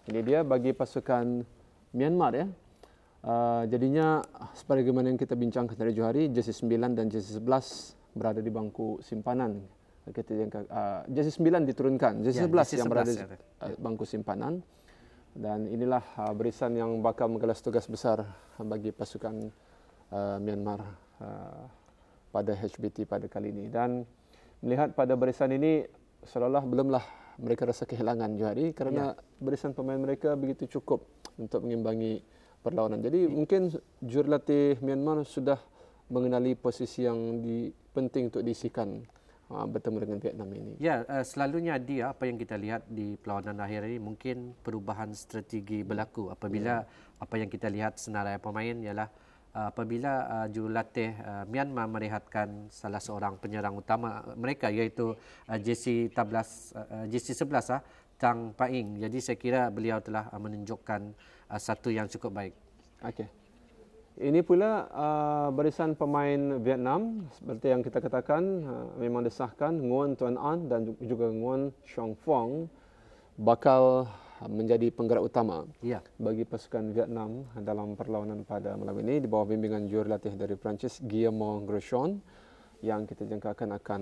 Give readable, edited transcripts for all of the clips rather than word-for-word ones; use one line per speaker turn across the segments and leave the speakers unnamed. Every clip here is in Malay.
Ini dia bagi pasukan Myanmar ya. Jadinya sebagaimana yang kita bincangkan tadi Johari, jersey 9 dan jersey 11 berada di bangku simpanan. Jersey 9 diturunkan, jersey 11 yang berada di bangku simpanan. Dan inilah barisan yang bakal menggelar tugas besar bagi pasukan Myanmar pada HBT pada kali ini. Dan melihat pada barisan ini seolah-olah belumlah mereka rasa kehilangan Johari kerana barisan pemain mereka begitu cukup untuk mengimbangi perlawanan. Jadi mungkin jurulatih Myanmar sudah mengenali posisi yang penting untuk diisikan bertemu dengan Vietnam ini.
Ya, selalunya apa yang kita lihat di perlawanan akhir ini mungkin perubahan strategi berlaku apabila apa yang kita lihat senarai pemain ialah apabila jurulatih Myanmar merehatkan salah seorang penyerang utama mereka iaitu JC 11 Tang Paing. Jadi saya kira beliau telah menunjukkan satu yang cukup baik.
Okey. Ini pula barisan pemain Vietnam seperti yang kita katakan memang disahkan Nguyen Tuan An dan juga Nguyen Chong Phong bakal menjadi penggerak utama bagi pasukan Vietnam dalam perlawanan pada malam ini di bawah bimbingan jurulatih dari Perancis Guillermo Grosjean yang kita jangkakan akan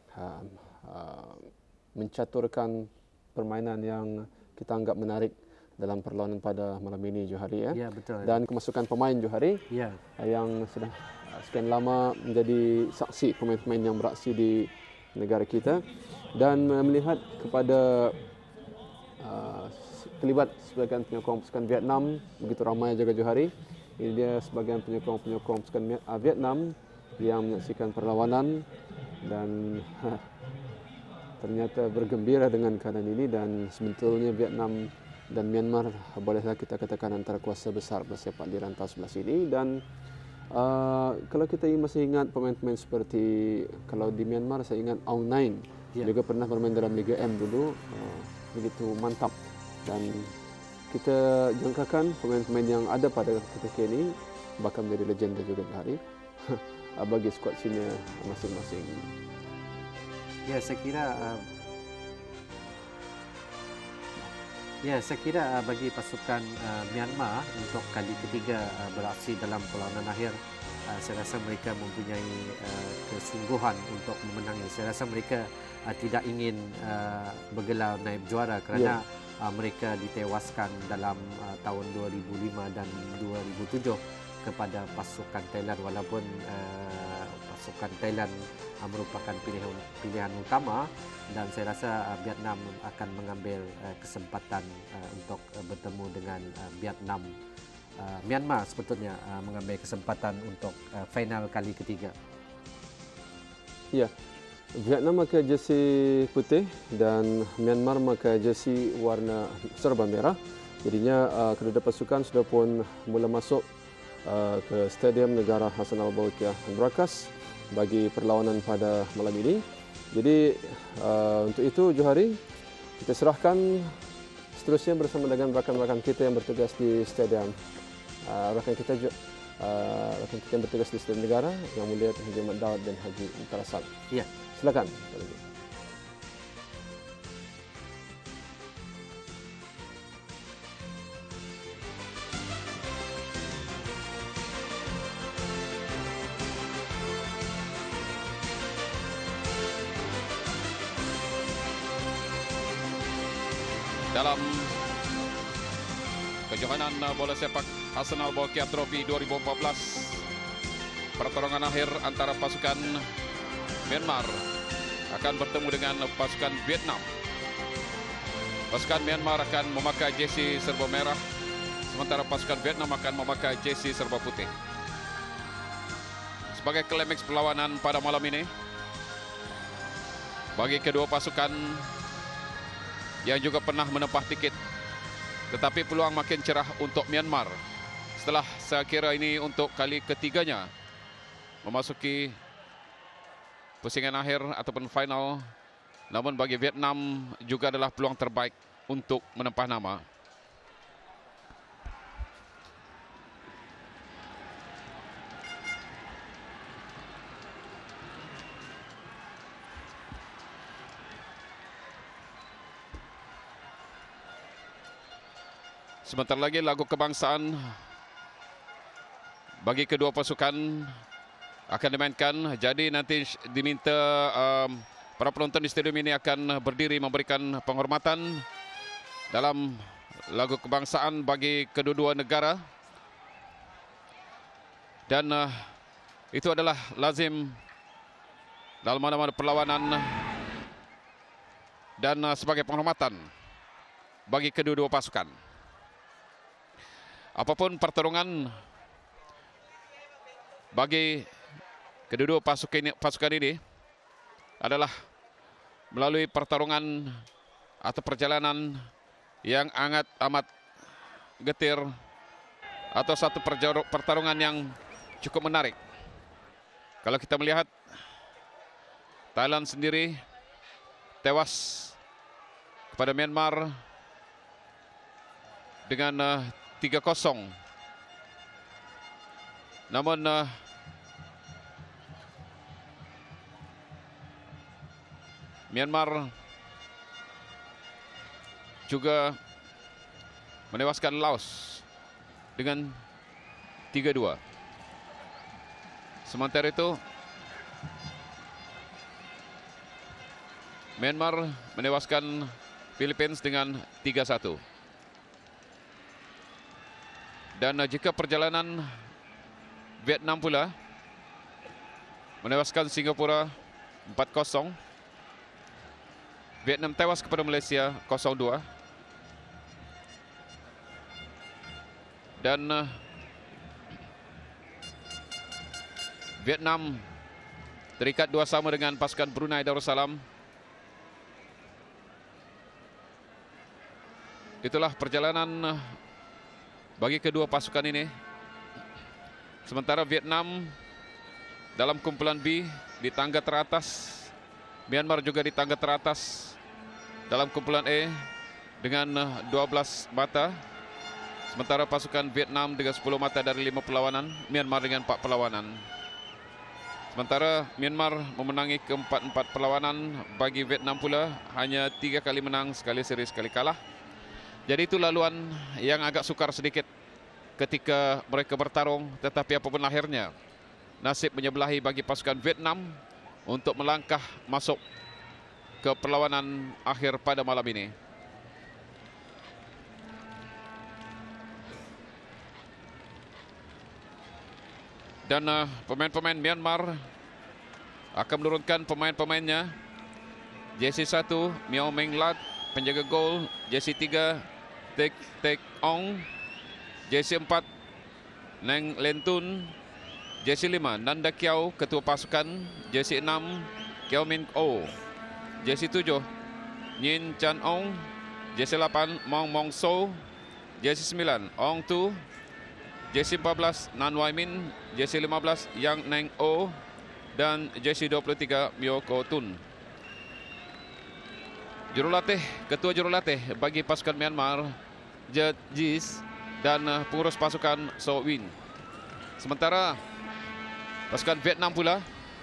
mencaturkan permainan yang kita anggap menarik dalam perlawanan pada malam ini Johari ya.
Ya, betul.
Dan kemasukan pemain Johari yang sudah sekian lama menjadi saksi pemain-pemain yang beraksi di negara kita dan melihat kepada terlibat sebagian penyokong pasukan Vietnam begitu ramai jaga Johari. Ini dia sebagian penyokong pasukan Vietnam yang menyaksikan perlawanan dan ternyata bergembira dengan keadaan ini dan sebetulnya Vietnam dan Myanmar bolehlah kita katakan antara kuasa besar bersepak di rantau sebelah sini dan kalau kita masih ingat pemain-pemain seperti kalau di Myanmar saya ingat Aung Naing juga pernah bermain dalam Liga M dulu begitu mantap dan kita jangkakan pemain-pemain yang ada pada ketika ini bakal menjadi legenda juga di hari bagi skuad senior masing-masing.
Ya, saya kira bagi pasukan Myanmar untuk kali ketiga beraksi dalam perlawanan akhir, saya rasa mereka mempunyai kesungguhan untuk memenangi. Saya rasa mereka tidak ingin bergelar naib juara kerana mereka ditewaskan dalam tahun 2005 dan 2007 kepada pasukan Thailand walaupun pasukan Thailand merupakan pilihan utama dan saya rasa Vietnam akan mengambil kesempatan untuk bertemu dengan Myanmar sebetulnya mengambil kesempatan untuk final kali ketiga.
Ya. Vietnam memakai jersey putih dan Myanmar memakai jersey warna serba merah. Jadinya kedua pasukan sudah pun mula masuk ke Stadium Negara Hassanal Bolkiah Brakas bagi perlawanan pada malam ini. Jadi untuk itu Johari kita serahkan seterusnya bersama dengan rakan-rakan kita yang bertugas di stadium. Rakan kita yang bertugas di Stadium Negara yang mulia Haji Ahmad Daud dan Haji Mutarasal.
Ya,
silakan.
Dalam kejohanan bola sepak Hassanal Bolkiah Trophy 2014, pertarungan akhir antara pasukan Myanmar akan bertemu dengan pasukan Vietnam. Pasukan Myanmar akan memakai jersey serba merah, sementara pasukan Vietnam akan memakai jersey serba putih. Sebagai klimaks perlawanan pada malam ini, bagi kedua pasukan yang juga pernah menempah tiket, tetapi peluang makin cerah untuk Myanmar setelah saya kira ini untuk kali ketiganya memasuki pusingan akhir ataupun final. Namun bagi Vietnam juga adalah peluang terbaik untuk menempah nama. Sebentar lagi lagu kebangsaan bagi kedua pasukan akan dimainkan. Jadi nanti diminta para penonton di stadium ini akan berdiri memberikan penghormatan dalam lagu kebangsaan bagi kedua-dua negara. Dan itu adalah lazim dalam mana-mana perlawanan dan sebagai penghormatan bagi kedua-dua pasukan. Apapun pertarungan bagi kedua-dua pasukan ini adalah melalui pertarungan atau perjalanan yang amat getir atau satu pertarungan yang cukup menarik. Kalau kita melihat Thailand sendiri tewas kepada Myanmar dengan 3-0. Namun Myanmar juga menewaskan Laos dengan 3-2. Sementara itu Myanmar menewaskan Philippines dengan 3-1. Dan jika perjalanan Vietnam pula menewaskan Singapura 4-0. Vietnam tewas kepada Malaysia 0-2. Dan Vietnam terikat 2-2 dengan pasukan Brunei Darussalam. Itulah perjalanan bagi kedua pasukan ini. Sementara Vietnam dalam kumpulan B di tangga teratas. Myanmar juga di tangga teratas dalam kumpulan E dengan 12 mata. Sementara pasukan Vietnam dengan 10 mata dari 5 perlawanan. Myanmar dengan 4 perlawanan. Sementara Myanmar memenangi keempat-empat perlawanan. Bagi Vietnam pula hanya 3 kali menang, sekali seri, sekali kalah. Jadi itu laluan yang agak sukar sedikit ketika mereka bertarung. Tetapi apapun akhirnya, nasib menyebelahi bagi pasukan Vietnam untuk melangkah masuk ke perlawanan akhir pada malam ini. Dan pemain-pemain Myanmar akan menurunkan pemain-pemainnya. Jersey 1 Miao Meng Lat, penjaga gol. Jersey 3 Tek Ong. Jersey 4 Neng Lentun. Jersey 5 Nanda Kiau, ketua pasukan. Jersey 6 Kiao Min Oh. Jersey 7 Nyin Chan Ong. Jersey 8 Mong Mong So. Jersey 9 Ong Tu. Jersey 14 Nan Wai Min. Jersey 15 Yang Neng Oh. Dan jersey 23 Myo Ko Tun. Jurulatih, ketua jurulatih bagi pasukan Myanmar, Jet Jis, dan pengurus pasukan So Win. Sementara pasukan Vietnam pula,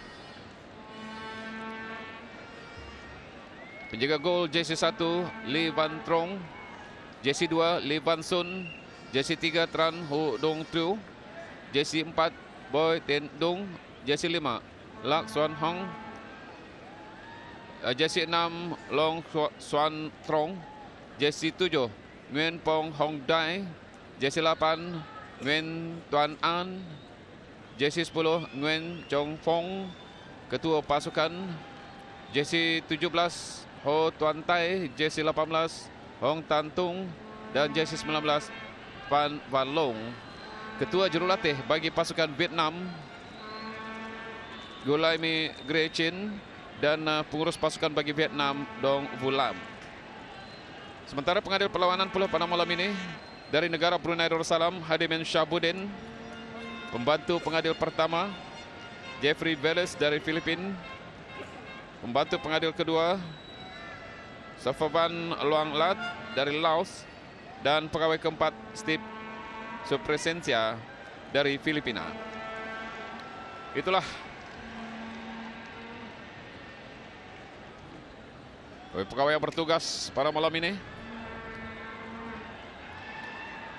penjaga gol jersey 1 Lee Van Trong, jersey 2 Lee Van Sun, jersey 3 Tran Ho Dong Tu, jersey 4 Boy Ten Dung, jersey 5 Lak Suan Hong, jersey 6 Long Suan Trong, jersey 7 Nguyen Pong Hong Dai, jersey 8 Nguyen Tuan An, jersey 10 Nguyen Chong Fong, ketua pasukan. Jersey 17 Ho Tuan Tai, jersey 18 Hong Tan Tung, dan jersey 19 Van Van Long, ketua jurulatih bagi pasukan Vietnam, Gulaimi Grechin, dan pengurus pasukan bagi Vietnam Dong Vulam. Sementara pengadil perlawanan pula pada malam ini dari negara Brunei Darussalam, Hadimin Shabuddin. Pembantu pengadil pertama Jeffrey Veles dari Filipina. Pembantu pengadil kedua Safavan Luang Lat dari Laos. Dan pegawai keempat Steve Supresensia dari Filipina. Itulah pegawai yang bertugas pada malam ini.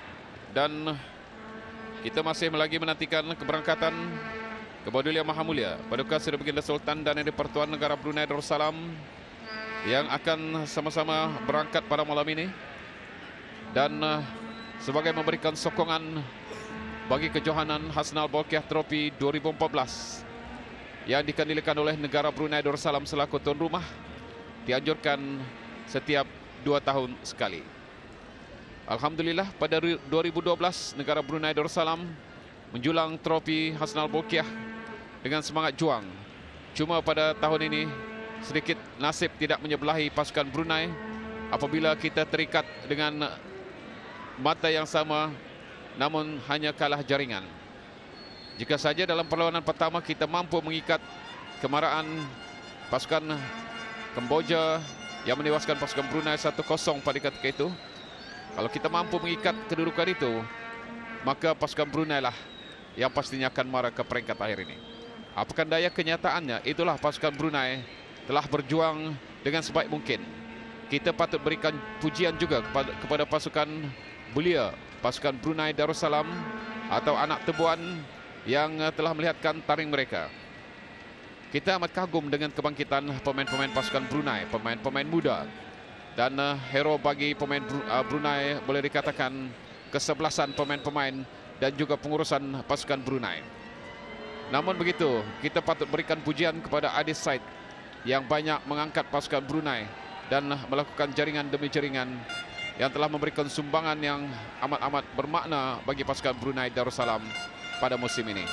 Dan kita masih lagi menantikan keberangkatan Kebadulia Maha Mulia Paduka Sri Baginda Sultan dan Yang di-Pertuan Negara Brunei Darussalam yang akan sama-sama berangkat pada malam ini. Dan sebagai memberikan sokongan bagi kejohanan Hasnal Bolkiah Trophy 2014 yang dikendalikan oleh negara Brunei Darussalam selaku tuan rumah, dianjurkan setiap 2 tahun sekali. Alhamdulillah pada 2012 negara Brunei Darussalam menjulang trofi Hasnal Bolkiah dengan semangat juang. Cuma pada tahun ini sedikit nasib tidak menyebelahi pasukan Brunei apabila kita terikat dengan mata yang sama namun hanya kalah jaringan. Jika saja dalam perlawanan pertama kita mampu mengikat kemarahan pasukan Kamboja yang menewaskan pasukan Brunei 1-0 pada ketika itu, kalau kita mampu mengikat kedudukan itu, maka pasukan Brunei lah yang pastinya akan marah ke peringkat akhir ini. Apakah daya kenyataannya, itulah pasukan Brunei telah berjuang dengan sebaik mungkin. Kita patut berikan pujian juga kepada pasukan belia, pasukan Brunei Darussalam atau anak tebuan yang telah melihatkan taring mereka. Kita amat kagum dengan kebangkitan pemain-pemain pasukan Brunei, pemain-pemain muda. Dan hero bagi pemain Brunei boleh dikatakan kesebelasan pemain-pemain dan juga pengurusan pasukan Brunei. Namun begitu, kita patut berikan pujian kepada Adis Said yang banyak mengangkat pasukan Brunei dan melakukan jaringan demi jaringan yang telah memberikan sumbangan yang amat-amat bermakna bagi pasukan Brunei Darussalam pada musim ini.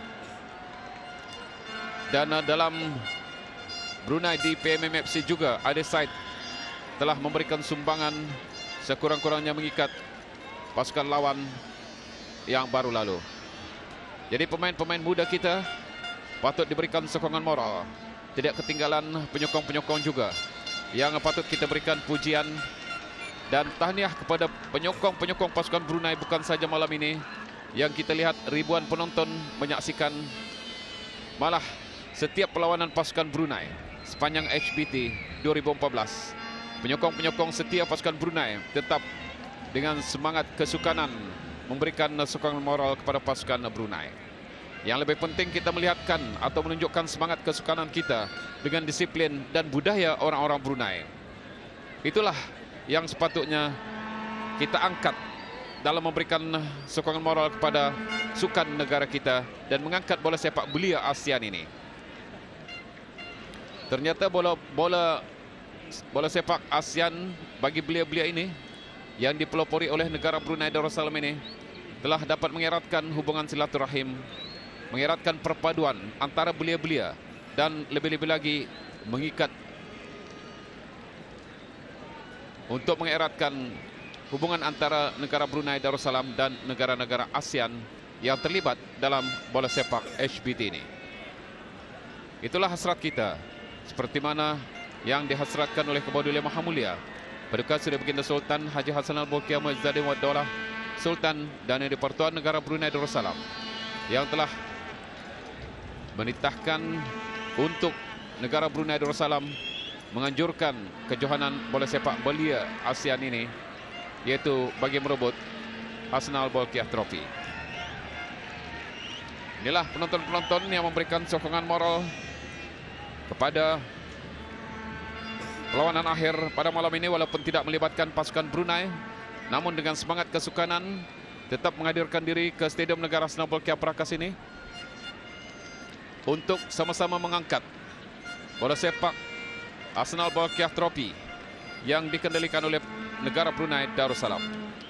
Dan dalam Brunei di PMMFC juga Adis Said telah memberikan sumbangan sekurang-kurangnya mengikat pasukan lawan yang baru lalu. Jadi pemain-pemain muda kita patut diberikan sokongan moral. Tidak ketinggalan penyokong-penyokong juga yang patut kita berikan pujian dan tahniah kepada penyokong-penyokong pasukan Brunei. Bukan saja malam ini yang kita lihat ribuan penonton menyaksikan, malah setiap perlawanan pasukan Brunei sepanjang HBT 2014. Penyokong-penyokong setia pasukan Brunei tetap dengan semangat kesukanan memberikan sokongan moral kepada pasukan Brunei. Yang lebih penting kita melihatkan atau menunjukkan semangat kesukanan kita dengan disiplin dan budaya orang-orang Brunei. Itulah yang sepatutnya kita angkat dalam memberikan sokongan moral kepada sukan negara kita dan mengangkat bola sepak belia ASEAN ini. Ternyata bola sepak ASEAN bagi belia-belia ini yang dipelopori oleh negara Brunei Darussalam ini telah dapat mengeratkan hubungan silaturahim, mengeratkan perpaduan antara belia-belia dan lebih-lebih lagi mengikat untuk mengeratkan hubungan antara negara Brunei Darussalam dan negara-negara ASEAN yang terlibat dalam bola sepak HBT ini. Itulah hasrat kita, seperti mana yang dihasratkan oleh Kebadulia Maha Mulia Paduka Sri Baginda Sultan Haji Hassanal Bolkiah Muizzadin Wad Daulah Sultan dan Yang di-Pertuan Negara Brunei Darussalam yang telah menitahkan untuk negara Brunei Darussalam menganjurkan kejohanan bola sepak belia ASEAN ini, yaitu bagi merebut Hasnal Bolkiah Trophy. Inilah penonton-penonton yang memberikan sokongan moral kepada perlawanan akhir pada malam ini, walaupun tidak melibatkan pasukan Brunei, namun dengan semangat kesukanan tetap menghadirkan diri ke Stadium Negara Hasnal Bolkiah Prakas ini untuk sama-sama mengangkat bola sepak Hasnal Bolkiah Trophy yang dikendalikan oleh negara Brunei Darussalam.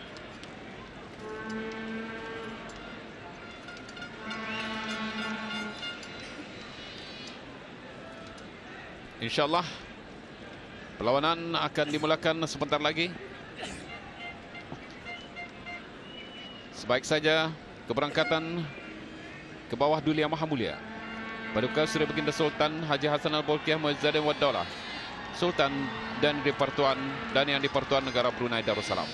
InsyaAllah perlawanan akan dimulakan sebentar lagi. Sebaik saja keberangkatan ke bawah Duli Yang Maha Mulia Paduka Sri Baginda Sultan Haji Hassanal Bolkiah Muizzadin Wad Daulah Sultan dan Yang di-Pertuan Negara Brunei Darussalam.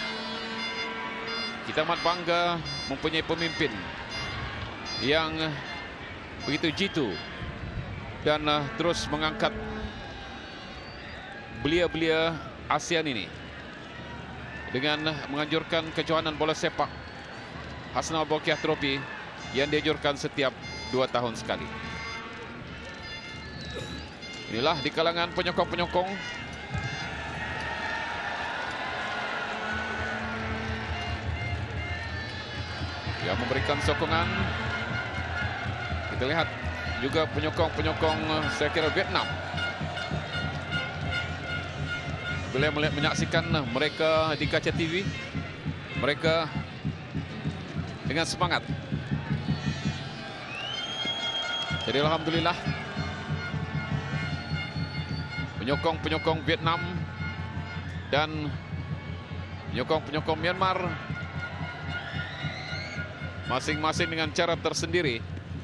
Kita amat bangga mempunyai pemimpin yang begitu jitu dan terus mengangkat belia-belia ASEAN ini. dengan menganjurkan kejohanan bola sepak Hassanal Bolkiah Trophy yang dianjurkan setiap 2 tahun sekali. Inilah di kalangan penyokong-penyokong yang memberikan sokongan. Kita lihat juga penyokong-penyokong saya kira Vietnam. Bila menyaksikan mereka di kaca TV, mereka dengan semangat. Jadi alhamdulillah penyokong-penyokong Vietnam dan penyokong-penyokong Myanmar masing-masing dengan cara tersendiri.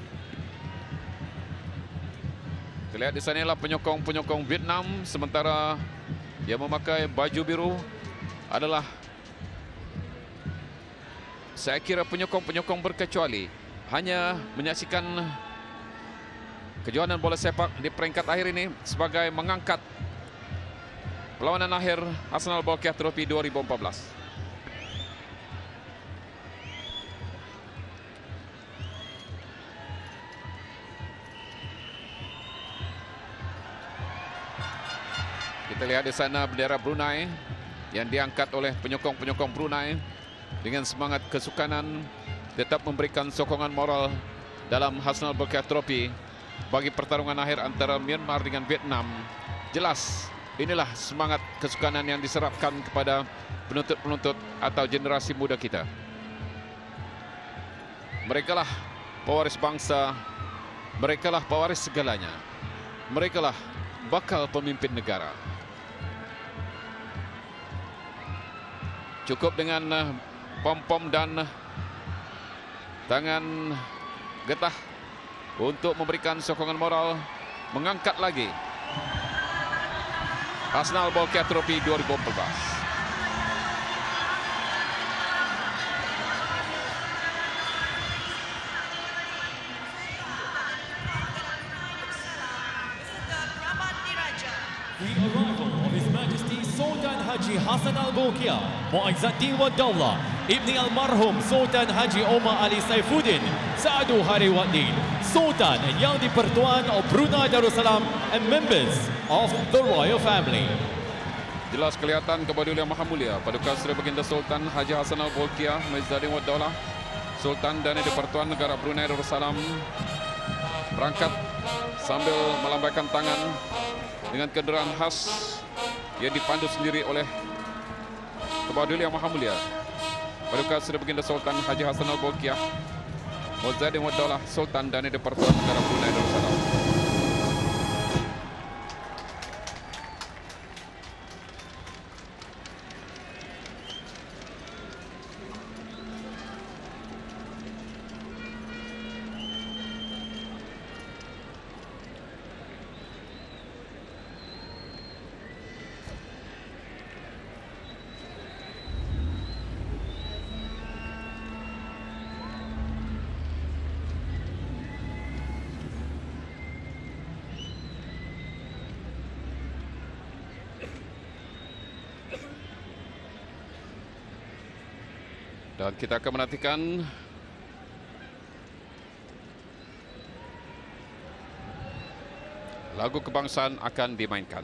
Kita lihat di sanalah penyokong-penyokong Vietnam, sementara yang memakai baju biru adalah saya kira penyokong-penyokong berkecuali, hanya menyaksikan kejohanan bola sepak di peringkat akhir ini sebagai mengangkat perlawanan akhir Hassanal Bolkiah Trophy 2014. Kita lihat di sana bendera Brunei yang diangkat oleh penyokong-penyokong Brunei dengan semangat kesukanan tetap memberikan sokongan moral dalam Hassanal Bolkiah Trophy bagi pertarungan akhir antara Myanmar dengan Vietnam. Jelas inilah semangat kesukanan yang diserapkan kepada penuntut-penuntut atau generasi muda kita. Merekalah pewaris bangsa, merekalah pewaris segalanya, merekalah bakal pemimpin negara. Cukup dengan pom-pom dan tangan getah untuk memberikan sokongan moral, mengangkat lagi Hassanal Bolkiah Trophy 2014.
The arrival of His Majesty Sultan Haji Hassanal Bolkiah Mu'izzuddin wa Daulah Ibni Almarhum Sultan Haji Omar Ali Saifuddin Saadu Hariwaddin, Sultan and Yang di-Pertuan of Brunei Darussalam and members of the royal family.
Jelas kelihatan kepedulian Maha Mulia Paduka Seri Baginda Sultan Haji Hassanal Bolkiah Mu'izzuddin wa Daulah Sultan dan di-Pertuan Negara Brunei Darussalam berangkat sambil melambaikan tangan dengan kenderaan khas yang dipandu sendiri oleh kepedulian Maha Mulia Paduka Seri Baginda Sultan Haji Hassanal Bolkiah Mu'izzuddin wa Daulah Sultan dan di-Pertuan Negara Brunei Darussalam. Dan kita akan menantikan lagu kebangsaan akan dimainkan.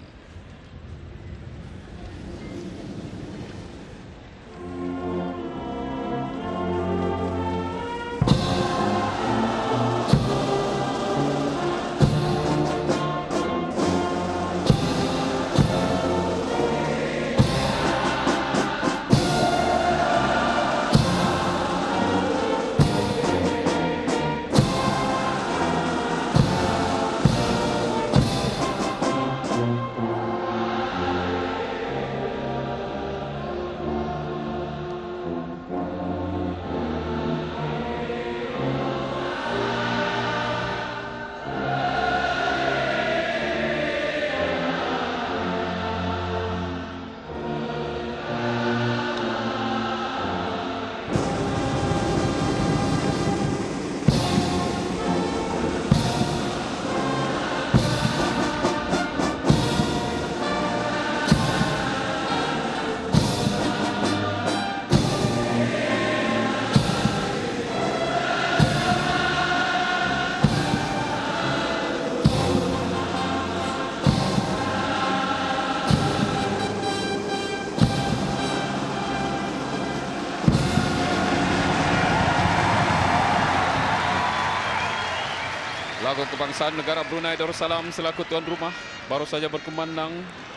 Lagu kebangsaan negara Brunei Darussalam selaku tuan rumah baru saja berkumandang.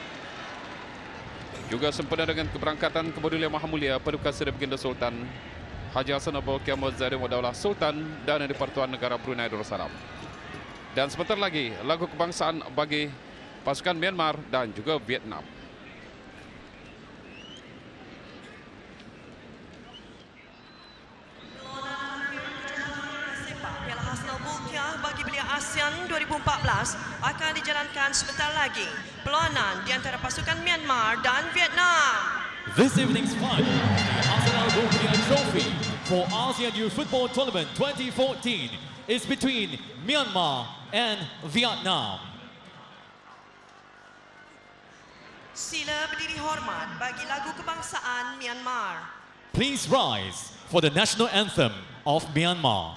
Juga sempena dengan keberangkatan Kepedulian Maha Mulia Paduka Seri Baginda Sultan Haji Hassanal Bolkiah Muazzam Daulah Sultan dan di-Pertuan Negara Brunei Darussalam. Dan sebentar lagi lagu kebangsaan bagi pasukan Myanmar dan juga Vietnam.
Piala Hassanal Bolkiah bagi belia ASEAN 2014 akan dijalankan sebentar lagi. Perlawanan di antara pasukan Myanmar dan Vietnam.
This evening's final, the Hassanal Bolkiah Trophy for ASEAN Youth Football Tournament 2014 is between Myanmar and Vietnam.
Sila berdiri hormat bagi lagu kebangsaan Myanmar.
Please rise for the national anthem of Myanmar.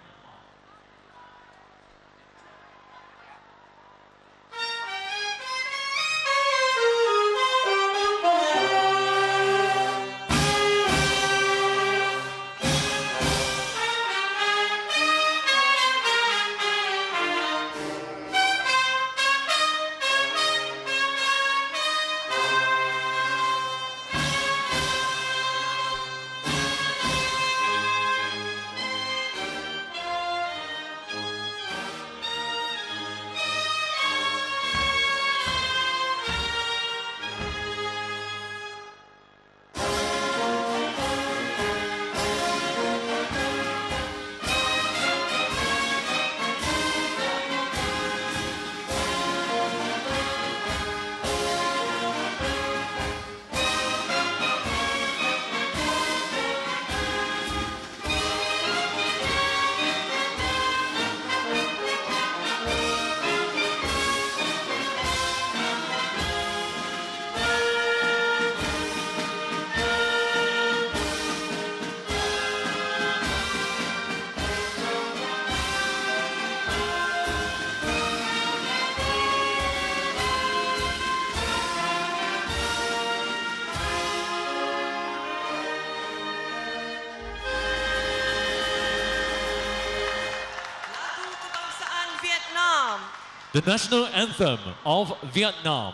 The national anthem of Vietnam.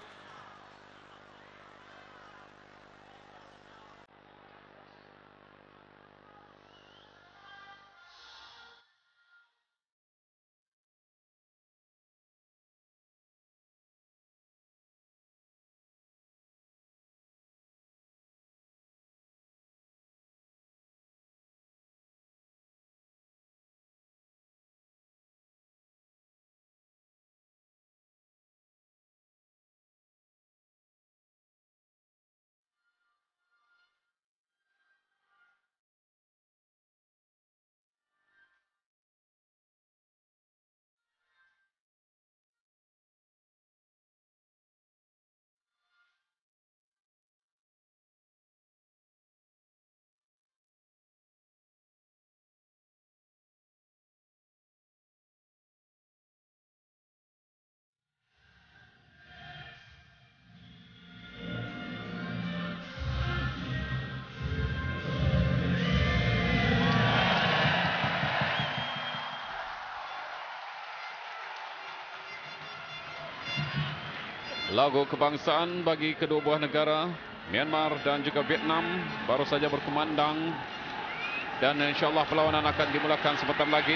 Lagu kebangsaan bagi kedua buah negara, Myanmar dan juga Vietnam, baru saja berkumandang. Dan insyaAllah perlawanan akan dimulakan sebentar lagi.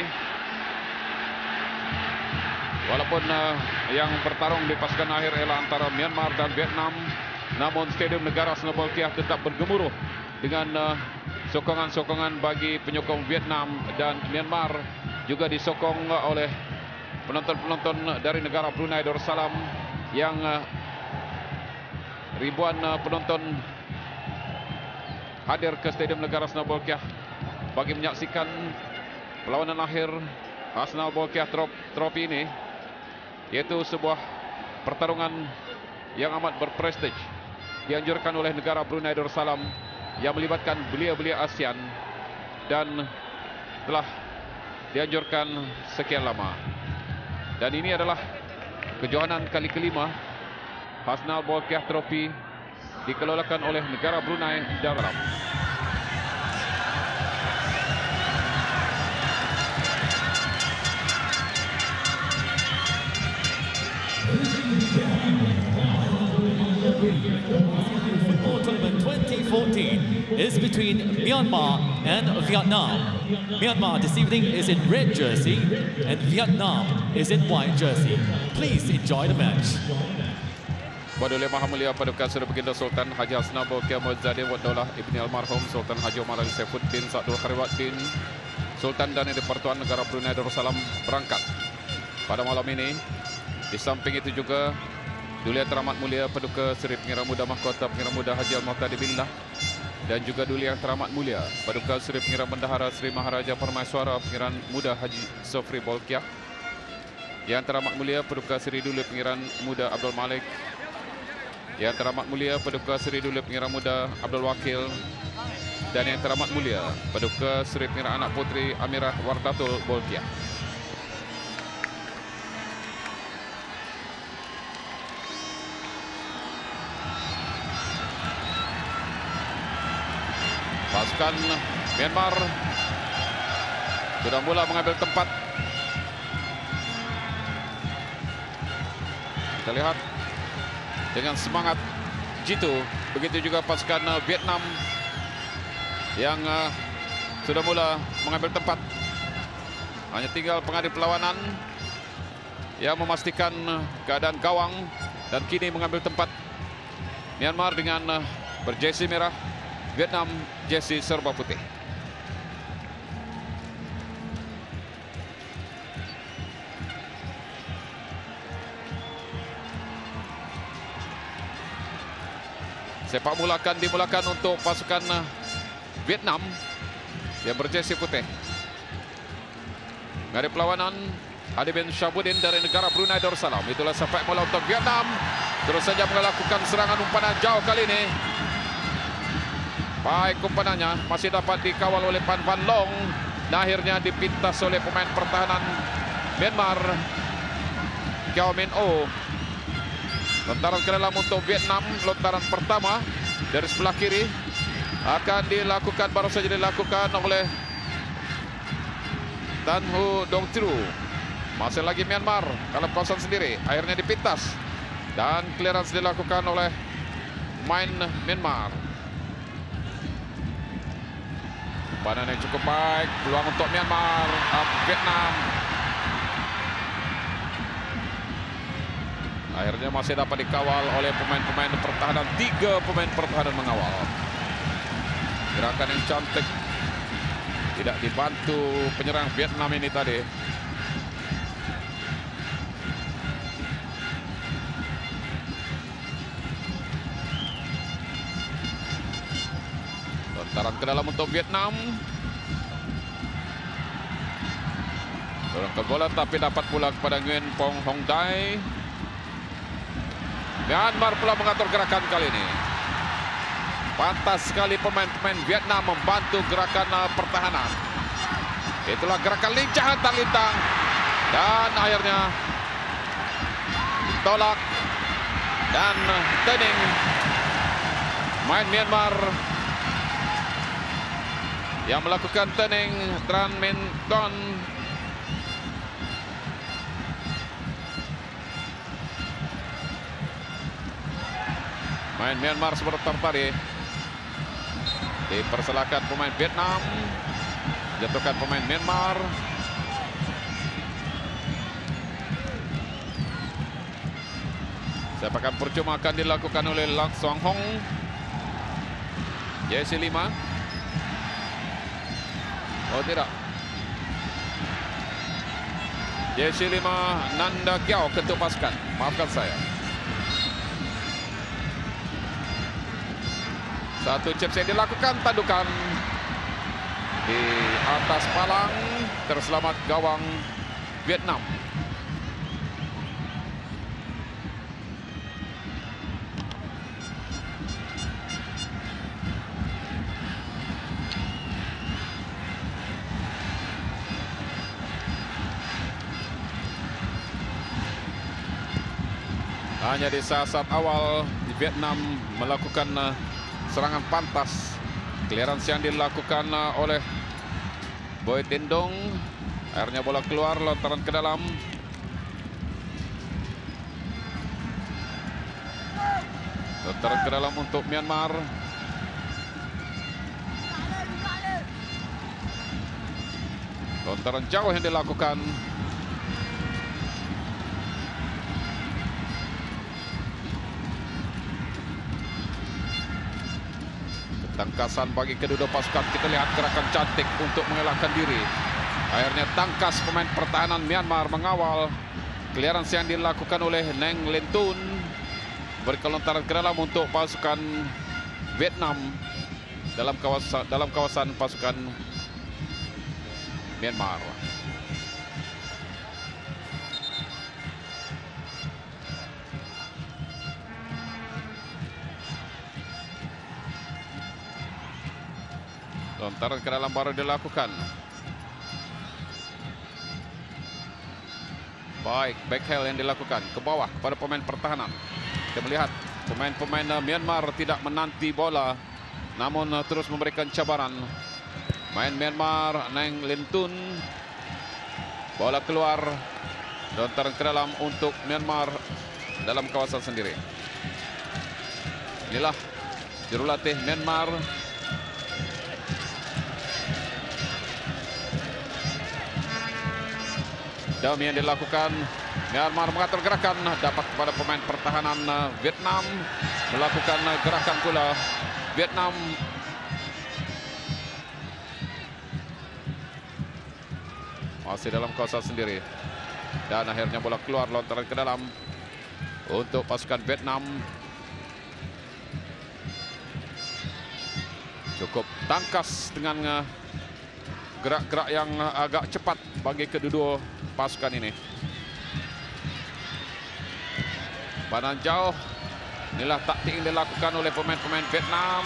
Walaupun yang bertarung di pasukan akhir ialah antara Myanmar dan Vietnam, namun Stadium Negara Hassanal Bolkiah tetap bergemuruh dengan sokongan-sokongan bagi penyokong Vietnam dan Myanmar, juga disokong oleh penonton-penonton dari negara Brunei Darussalam yang ribuan penonton hadir ke Stadium Negara Hassanal Bolkiah bagi menyaksikan perlawanan akhir Hassanal Bolkiah Trophy ini, yaitu sebuah pertarungan yang amat berprestij dianjurkan oleh negara Brunei Darussalam yang melibatkan belia-belia ASEAN dan telah dianjurkan sekian lama. Dan ini adalah kejohanan kali kelima Hassanal Bolkiah Trophy dikelolakan oleh negara Brunei Darussalam.
Football Tournament 2014 is between Myanmar and Vietnam. Myanmar this evening is in red jersey and Vietnam is in white jersey. Please enjoy the match.
Pada Oleh Maha Mulia Paduka Seri Baginda Sultan Haji Hassanal Bolkiah Muizzadin Wad Daulah Ibni Almarhum Sultan Haji Omar Ali Saifuddin Sa'dul Khairuddin Sultan dan Di-Pertuan Negara Brunei Darussalam berangkat pada malam ini. Di samping itu juga Duli Yang Teramat Mulia Paduka Seri Pengira Muda Mahkota Pengira Muda Haji Al-Muhtadi Billah dan juga Duli Yang Teramat Mulia Paduka Seri Pengira Bendahara Seri Maharaja Permaiswara Pengiran Muda Haji Sofri Bolkiah, Yang Teramat Mulia Paduka Seri Duli Pengiran Muda Abdul Malik, Yang Teramat Mulia Paduka Seri Duli Pengira Muda Abdul Wakil, dan Yang Teramat Mulia Paduka Seri Pengira Anak Putri Amirah Wardatul Bolkiah. Pasukan Myanmar sudah mula mengambil tempat. Kita lihat dengan semangat jitu. Begitu juga pasukan Vietnam yang sudah mula mengambil tempat. Hanya tinggal pengadil perlawanan yang memastikan keadaan gawang dan kini mengambil tempat. Myanmar dengan berjersey merah, Vietnam jersey serba putih. Sepak bola akan dimulakan untuk pasukan Vietnam yang berjersey putih. Dari perlawanan Hadi bin Shahabuddin dari negara Brunei Darussalam. Itulah sepak bola untuk Vietnam. Terus saja melakukan serangan umpanan jauh kali ini. Baik umpanannya masih dapat dikawal oleh Pan Van Long. Dan akhirnya dipintas oleh pemain pertahanan Myanmar, Kiao Min Oh. Lontaran ke dalam untuk Vietnam, lontaran pertama dari sebelah kiri akan dilakukan, baru saja dilakukan oleh Tan Hu Dong Tru. Masih lagi Myanmar dalam kawasan sendiri, akhirnya dipintas dan clearance dilakukan oleh main Myanmar. Umpan yang cukup baik, peluang untuk Myanmar, Vietnam. Akhirnya masih dapat dikawal oleh pemain-pemain pertahanan. 3 pemain pertahanan mengawal. Gerakan yang cantik. Tidak dibantu penyerang Vietnam ini tadi. Lontaran ke dalam untuk Vietnam. Dorong ke bola tapi dapat pula kepada Nguyen Pong Hong Dai. Myanmar pula mengatur gerakan kali ini. Pantas sekali pemain-pemain Vietnam membantu gerakan pertahanan. Itulah gerakan lincah antar lintang. Dan akhirnya ditolak. Dan turning main Myanmar yang melakukan turning Tran Min Don. Main Myanmar seperti tertarik. Dipersilakan pemain Vietnam. Jatuhkan pemain Myanmar. Sepakan percuma akan dilakukan oleh Lang Suang Hong. Jersey 5. Oh tidak. Jersey 5 Nanda Kiao ketua pasukan. Maafkan saya. Satu chips yang dilakukan, tandukan di atas palang, terselamat gawang Vietnam. Hanya di saat-saat awal Vietnam melakukan serangan pantas. Clearance yang dilakukan oleh Boy Tindong. Akhirnya bola keluar, lontaran ke dalam. Lontaran ke dalam untuk Myanmar. Lontaran jauh yang dilakukan. Ketangkasan bagi kedua pasukan. Kita lihat gerakan cantik untuk mengelakkan diri. Akhirnya tangkas pemain pertahanan Myanmar mengawal clearance yang dilakukan oleh Neng Lentun. Berkelontaran ke dalam untuk pasukan Vietnam dalam kawasan pasukan Myanmar. Lontaran ke dalam baru dilakukan. Baik, backheel yang dilakukan ke bawah kepada pemain pertahanan. Kita melihat pemain-pemain Myanmar tidak menanti bola, namun terus memberikan cabaran. Main Myanmar, Neng Lintun. Bola keluar. Lontaran ke dalam untuk Myanmar dalam kawasan sendiri. Inilah jurulatih Myanmar. Demi yang dilakukan, Myanmar mengatur gerakan, dapat kepada pemain pertahanan Vietnam. Melakukan gerakan pula Vietnam. Masih dalam kawasan sendiri. Dan akhirnya bola keluar, lontaran ke dalam untuk pasukan Vietnam. Cukup tangkas dengan gerak-gerak yang agak cepat bagi kedua pasukan ini. Panah jauh. Inilah taktik yang dilakukan oleh pemain-pemain Vietnam.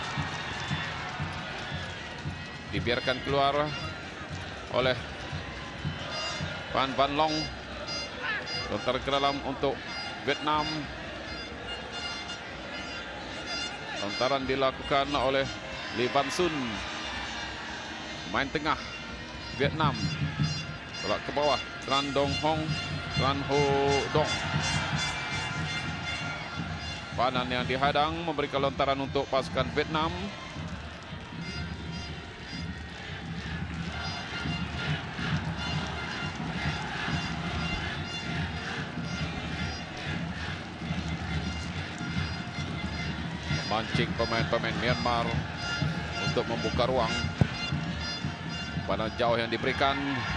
Dibiarkan keluar oleh Van Long. Lontar ke dalam untuk Vietnam. Lontaran dilakukan oleh Lee Van Sun. Main tengah Vietnam. Bola ke bawah. Tran Dong Hong. Tran Ho Dong. Panan yang dihadang memberikan lontaran untuk pasukan Vietnam. Memancing pemain-pemain Myanmar untuk membuka ruang. Panah jauh yang diberikan.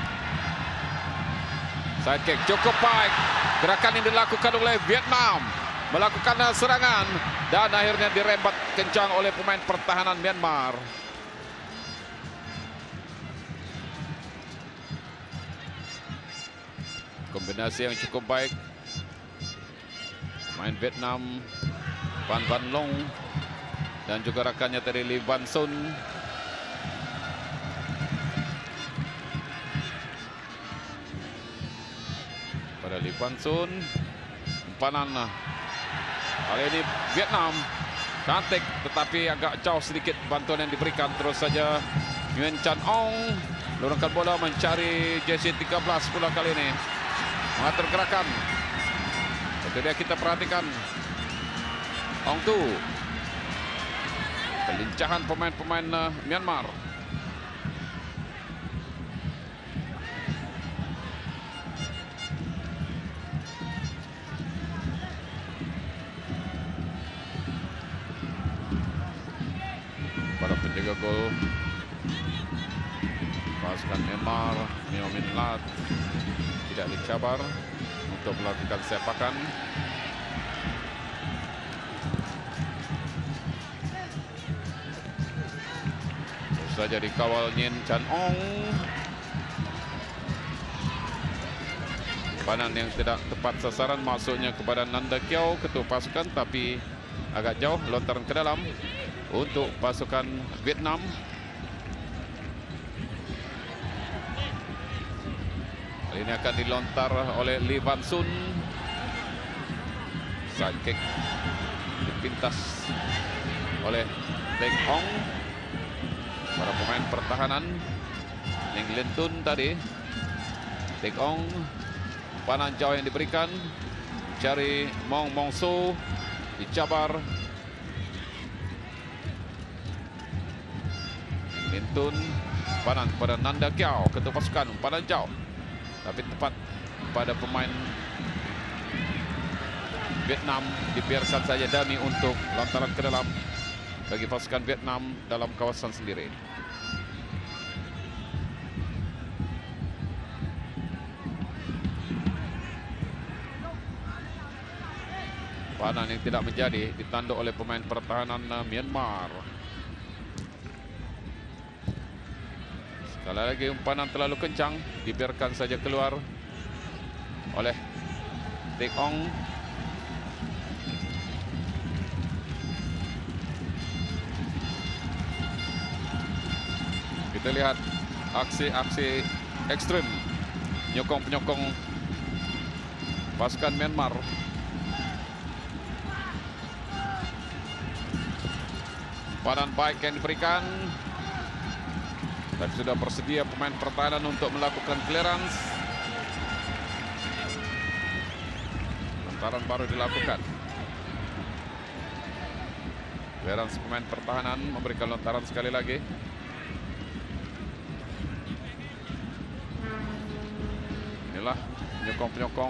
Side kick cukup baik. Gerakan yang dilakukan oleh Vietnam. Melakukan serangan. Dan akhirnya dirembat kencang oleh pemain pertahanan Myanmar. Kombinasi yang cukup baik. Main Vietnam. Van Long. Dan juga rakannya tadi Lee Van Sun. Pada Lee Van Sun. Empanan. Kali ini Vietnam. Cantik tetapi agak jauh sedikit bantuan yang diberikan. Terus saja Nguyen Chan Ong. Lurungkan bola mencari jersey 13 pula kali ini. Mengatur gerakan. Itu dia kita perhatikan. Ong Tu. Kelincahan pemain-pemain Myanmar. Para penjaga gol pasukan Myanmar, Myo Min Lat tidak dicabar untuk melakukan sepakan. Saja dikawal Nguyen Chan Ong. Panan yang tidak tepat sasaran masuknya kepada Nanda Kiau, ketua pasukan, tapi agak jauh. Lontaran ke dalam untuk pasukan Vietnam. Kali ini akan dilontar oleh Lee Van Sun. Side kick dipintas oleh Deng Hong. Para pemain pertahanan Neng Lintun tadi. Deng Hong. Panah jauh yang diberikan. Cari Mong Mong So. Dicabar Lintun umpanan kepada Nanda Kiau, ketua pasukan, umpanan jauh tapi tepat pada pemain Vietnam. Dibiarkan saja Dami untuk lontaran ke dalam bagi pasukan Vietnam dalam kawasan sendiri. Umpanan yang tidak menjadi, ditanduk oleh pemain pertahanan Myanmar. Sekali lagi umpanan terlalu kencang, dibiarkan saja keluar oleh Teck Ong. Kita lihat aksi-aksi ekstrim penyokong-penyokong pasukan Myanmar. Umpanan baik yang diberikan. Dan sudah bersedia pemain pertahanan untuk melakukan clearance. Lontaran baru dilakukan. Clearance pemain pertahanan memberikan lontaran sekali lagi. Inilah penyokong-penyokong.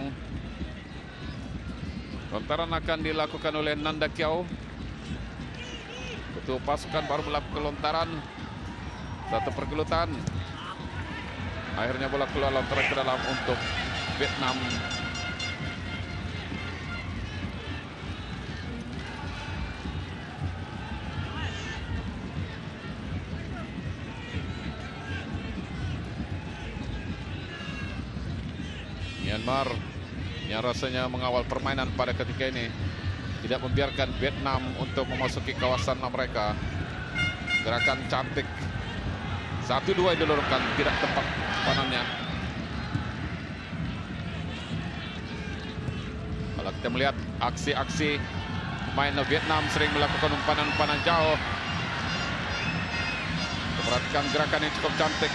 Lontaran akan dilakukan oleh Nanda Kiau. Ketua pasukan baru melakukan lontaran. Satu pergelutan. Akhirnya bola keluar, lontaran ke dalam untuk Vietnam. Myanmar yang rasanya mengawal permainan pada ketika ini tidak membiarkan Vietnam untuk memasuki kawasan mereka. Gerakan cantik 1-2 yang dilorongkan, tidak tepat umpanannya. Kalau kita melihat aksi-aksi main Vietnam sering melakukan umpanan-umpanan jauh. Perhatikan gerakan yang cukup cantik.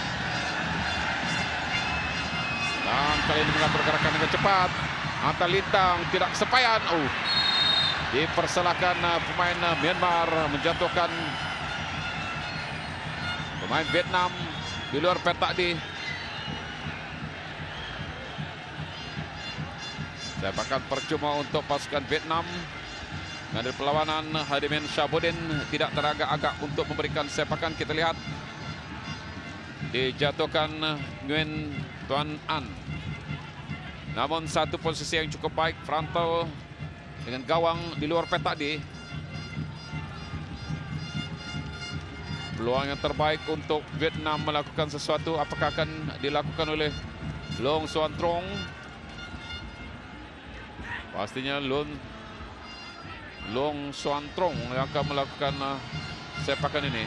Dan kali ini mengatur gerakan dengan cepat. Anta Lintang tidak kesepayan. Dipersalahkan pemain Myanmar, menjatuhkan pemain Vietnam di luar petak di. Sepakan percuma untuk pasukan Vietnam. Mengambil perlawanan, Hadimin Syahbudin tidak teragak-agak untuk memberikan sepakan. Kita lihat dijatuhkan Nguyen Tuan An. Namun satu posisi yang cukup baik, frontal dengan gawang di luar petak di. Peluang yang terbaik untuk Vietnam melakukan sesuatu. Apakah akan dilakukan oleh Long Xuan Trong? Pastinya Long Xuan Trong yang akan melakukan sepakan ini.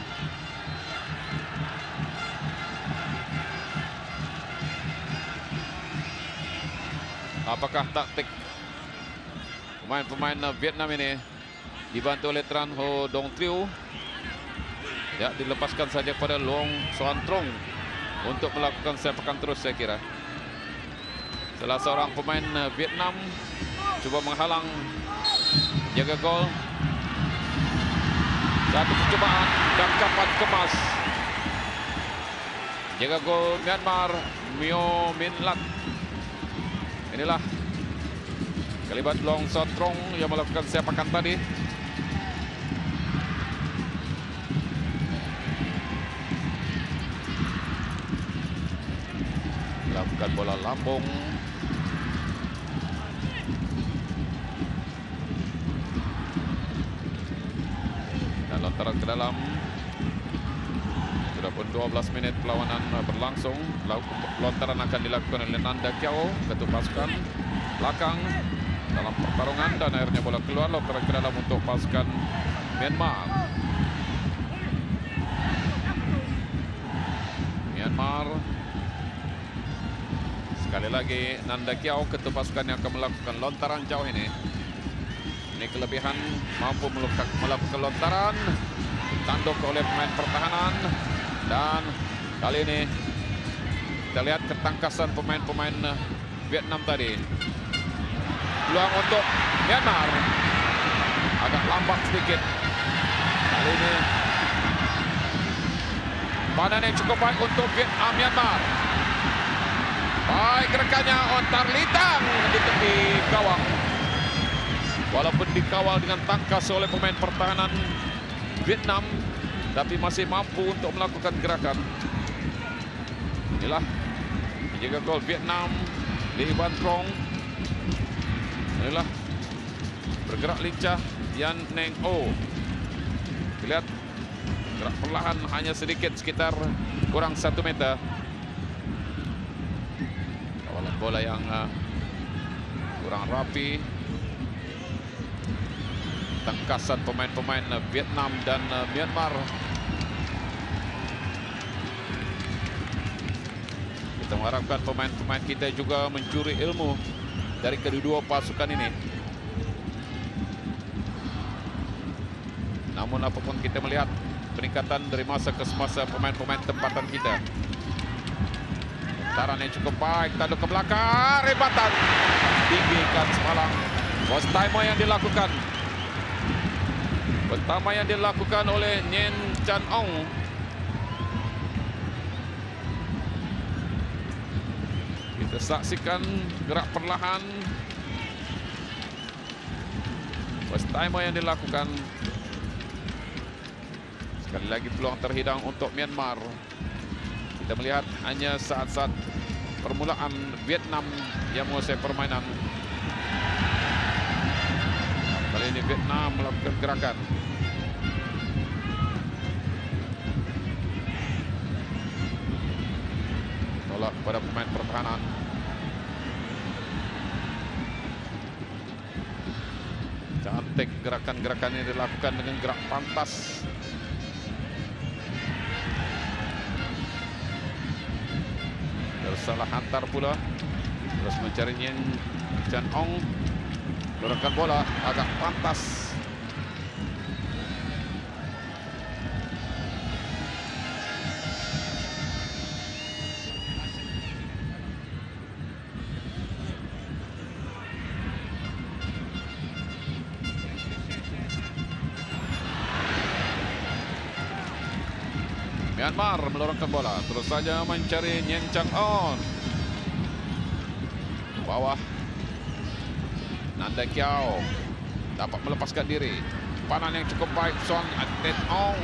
Apakah taktik pemain-pemain Vietnam ini dibantu oleh Tran Ho Dong Trieu? Ya, dilepaskan saja pada Long Xuan Trong untuk melakukan sepakan terus, saya kira. Salah seorang pemain Vietnam coba menghalang, jaga gol. Satu percobaan dan kapan kemas. Jaga gol Myanmar, Myo Min Lat. Inilah kalibat Long Xuan Trong yang melakukan sepakan tadi. Melakukan bola lambung. Dan lontaran ke dalam. Sudah pun 12 menit perlawanan berlangsung. Lontaran akan dilakukan oleh Nanda Kiau, ketua pasukan belakang dalam pertarungan, dan akhirnya bola keluar, lontaran ke dalam untuk pasukan Myanmar. Myanmar. Sekali lagi Nanda Kiau, ketua pasukan yang akan melakukan lontaran jauh ini. Ini kelebihan, mampu melakukan lontaran, ditanduk oleh pemain pertahanan. Dan kali ini kita lihat ketangkasan pemain-pemain Vietnam tadi. Peluang untuk Myanmar agak lambat sedikit. Kali ini Simpanan yang cukup baik untuk Myanmar. Baik gerakannya, ontar litang di tepi gawang. Walaupun dikawal dengan tangkas oleh pemain pertahanan Vietnam, tapi masih mampu untuk melakukan gerakan. Inilah penjaga gol Vietnam, Lee Van Trong. Inilah bergerak lincah Yan Neng O. Lihat gerak perlahan hanya sedikit, sekitar kurang 1 meter. Kawalan bola yang kurang rapi. Tangkasan pemain-pemain Vietnam dan Myanmar. Kita mengharapkan pemain-pemain kita juga mencuri ilmu dari kedua pasukan ini. Namun apapun kita melihat peningkatan dari masa ke semasa pemain-pemain tempatan kita. Putaran yang cukup baik, tanduk ke belakang, rebatan tinggikan semalam. Post timer yang dilakukan. Pertama yang dilakukan oleh Nyen Chan Ong. Kita saksikan gerak perlahan. First timer yang dilakukan. Sekali lagi peluang terhidang untuk Myanmar. Kita melihat hanya saat-saat permulaan Vietnam yang menguasai permainan. Kali ini Vietnam melakukan gerakan. Tolak kepada pemain pertahanan. Cantik gerakan-gerakan yang dilakukan dengan gerak pantas. Tersalah hantar pula. Terus mencari Nyen Chan Ong. Gerakan bola agak pantas. Myanmar melorongkan bola, terus saja mencari Nyen Chan Ong. Bawah. Nanda Kiao dapat melepaskan diri. Panan yang cukup baik Son Atet Ong.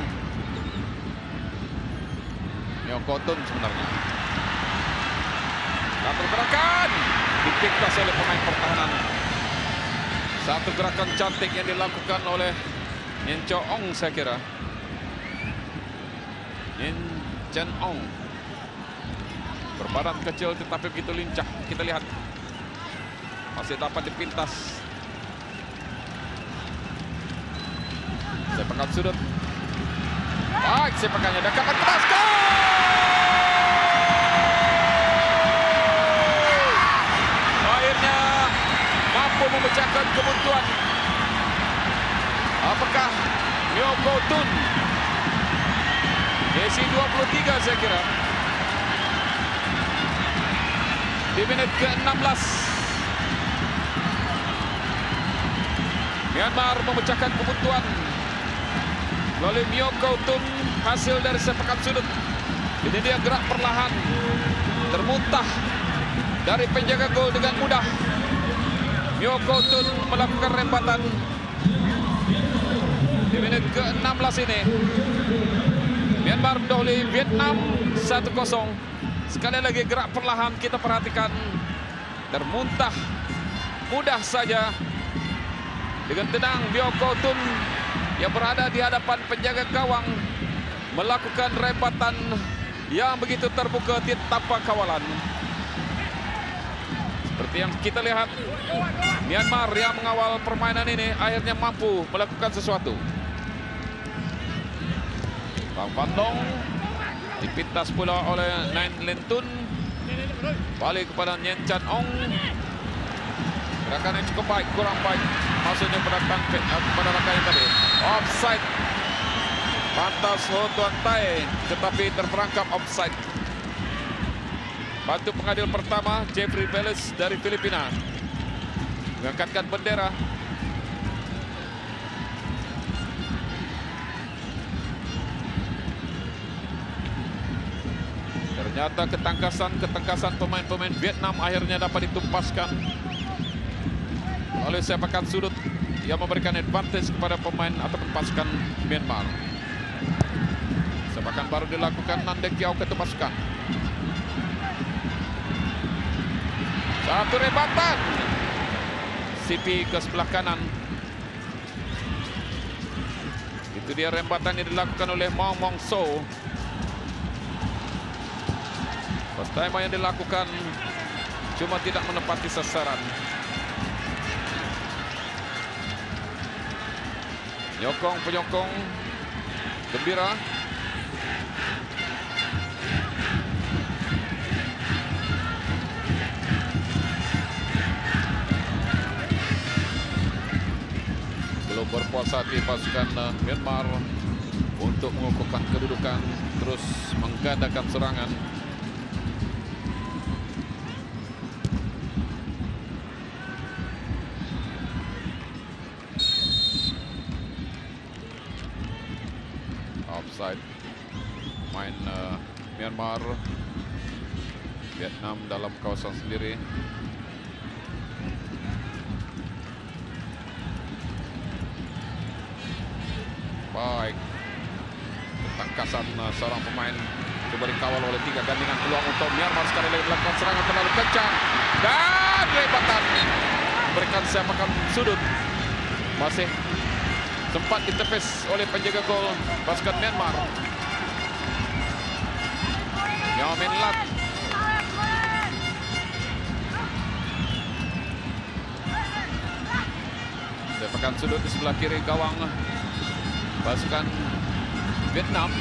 Myoko Tun sebenarnya. Satu gerakan dipintas oleh pemain pertahanan. Satu gerakan cantik yang dilakukan oleh Nyen Cho Ong saya kira. Nyen Chan Ong berbadan kecil tetapi begitu lincah. Kita lihat masih dapat dipintas. Sepakan sudut. Baik sepakannya dekat keras. Akhirnya mampu memecahkan kebuntuan. Apakah Myoko Tun? Jesi 23 saya kira. Di menit ke-16. Myanmar memecahkan kebuntuan melalui Myoko Tun, hasil dari sepakan sudut. Ini dia gerak perlahan, termuntah dari penjaga gol dengan mudah. Myoko Tun melakukan rempatan di menit ke-16 ini. Myanmar mendahului Vietnam 1-0. Sekali lagi gerak perlahan kita perhatikan, termuntah mudah saja. Dengan tenang Myoko Tun yang berada di hadapan penjaga gawang melakukan rempatan yang begitu terbuka tanpa kawalan. Seperti yang kita lihat, Myanmar yang mengawal permainan ini akhirnya mampu melakukan sesuatu. Bang Bandong dipintas pula oleh Nain Lentun. Balik kepada Nyen Chan Ong. Gerakan yang cukup baik, kurang baik. Maksudnya pada rangkaian yang tadi. Offside. Pantas Ho Tuan Tai, tetapi terperangkap offside. Bantu pengadil pertama, Jeffrey Veles dari Filipina. Mengangkatkan bendera. Ternyata ketangkasan pemain-pemain Vietnam akhirnya dapat ditumpaskan oleh sepakan sudut yang memberikan advantage kepada pemain ataupun pasukan Myanmar. Sepakan baru dilakukan, Nanda Kiau ketepaskan. Satu rebatan. CP ke sebelah kanan. Itu dia rembatan yang dilakukan oleh Mong Mong So. First time yang dilakukan cuma tidak menepati sasaran. Penyokong gembira. Belum berpuasa di pasukan Myanmar untuk mengukuhkan kedudukan, terus menggandakan serangan. Offside main Myanmar. Vietnam dalam kawasan sendiri. Baik, ketangkasan seorang pemain coba dikawal oleh 3 gandingan, peluang untuk Myanmar sekali lagi melakukan serangan terlalu kencang dan rebatan memberikan sepakan sudut. Masih sempat ditepis oleh penjaga gol pasukan Myanmar. Yao Min Lat. Sepakan sudut di sebelah kiri gawang pasukan Vietnam.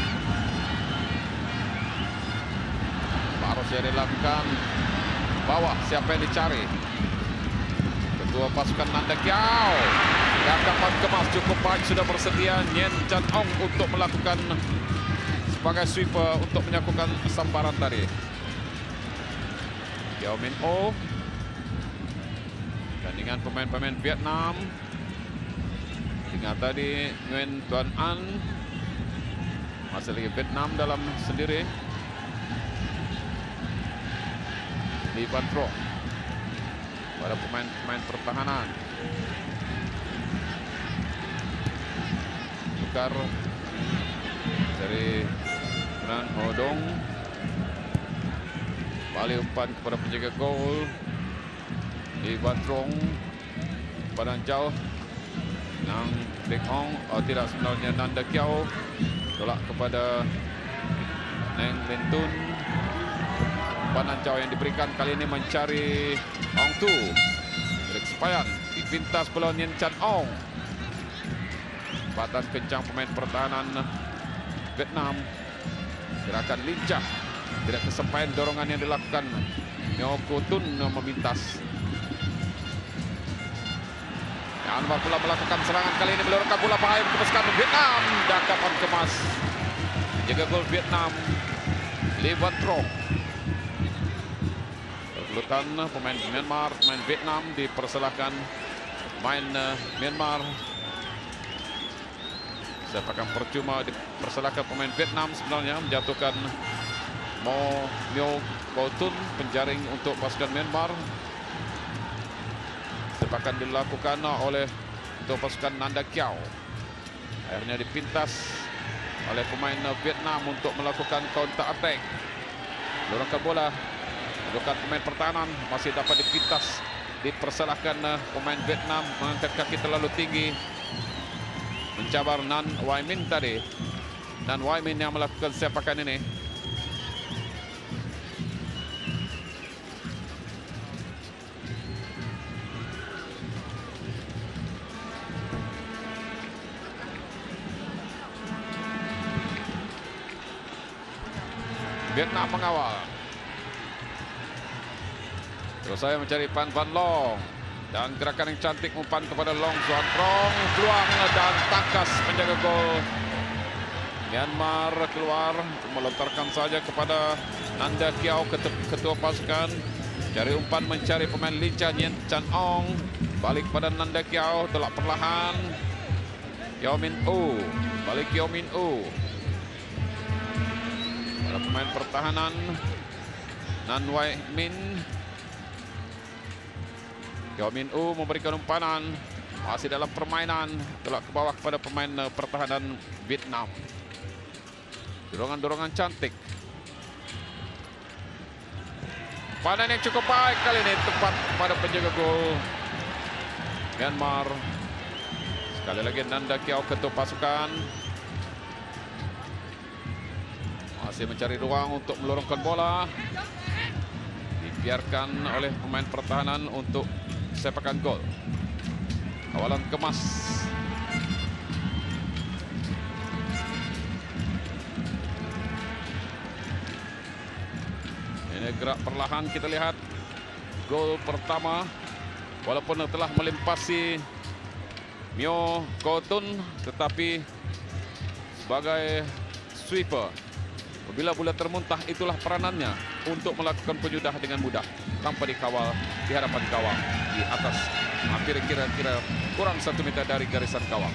Baru saya dilakukan bawah, siapa yang dicari? Ketua pasukan Nanda Kiau. Dapat kemas cukup baik, sudah bersedia Nyen Chan Ong untuk melakukan sebagai sweeper untuk menyatukan sambaran tadi. Yao Min Oh. Gandingan pemain-pemain Vietnam. Tinggal tadi Nguyen Tuan An. Masih lagi Vietnam dalam sendiri. Lee Van Trong pada pemain-pemain pertahanan. Tukar dari Ran Hodong. Balik umpan kepada penjaga gol. Lee Van Trong. Padang jauh. Nang Dek Ong, tidak, sebenarnya Nanda Kiau. Tolak kepada Neng Lintun. Umpan jauh yang diberikan kali ini mencari Ong Tu. Dari kesepayan dipintas peluang Nyen Chan Ong. Batas kencang pemain pertahanan Vietnam. Gerakan lincah. Tidak kesepayan dorongan yang dilakukan. Nyo Ko Tun memintas. Anwar pula melakukan serangan kali ini, meluruskan bola bahaya untuk pasukan Vietnam. Dapat kemas jaga gol Vietnam, Lee Van Trong. Pergelutan pemain Myanmar, pemain Vietnam dipersalahkan main Myanmar. Sepakan percuma dipersalahkan pemain Vietnam sebenarnya, menjatuhkan Mo Myo Ko Tun, penjaring untuk pasukan Myanmar. Sepakan dilakukan oleh untuk pasukan Nanda Kiau. Akhirnya dipintas oleh pemain Vietnam untuk melakukan counter attack. Dorongkan bola, kedudukan pemain pertahanan masih dapat dipintas. Dipersalahkan pemain Vietnam mengangkat kaki terlalu tinggi, mencabar Nan Wai Min tadi. Nan Wai Min yang melakukan sepakan ini. Vietnam mengawal. Terus saya mencari Pan Van Long. Dan gerakan yang cantik umpan kepada Long Xuan Trong. Peluang dan tangkas penjaga gol Myanmar keluar. Melontarkan saja kepada Nanda Kiau, ketua pasukan. Cari umpan mencari pemain lincah Nyen Chan Ong. Balik pada Nanda Kiau. Telak perlahan. Yao Min Oh. Balik Yao Min Oh. pemain pertahanan Nan Wai Min. Yao Min U memberikan umpan, masih dalam permainan, tolak ke bawah kepada pemain pertahanan Vietnam. Dorongan-dorongan cantik. Panen yang cukup baik kali ini, tepat pada penjaga gol Myanmar. Sekali lagi Nanda Kiau, ketua pasukan, masih mencari ruang untuk melorongkan bola. Dibiarkan oleh pemain pertahanan untuk sepakan gol. Kawalan kemas. Ini gerak perlahan, kita lihat gol pertama. Walaupun telah melimpasi Myo Kotun, tetapi sebagai sweeper, apabila bola termuntah, itulah peranannya untuk melakukan penyudah dengan mudah tanpa dikawal di hadapan gawang, di atas hampir kira-kira kurang 1 meter dari garisan gawang.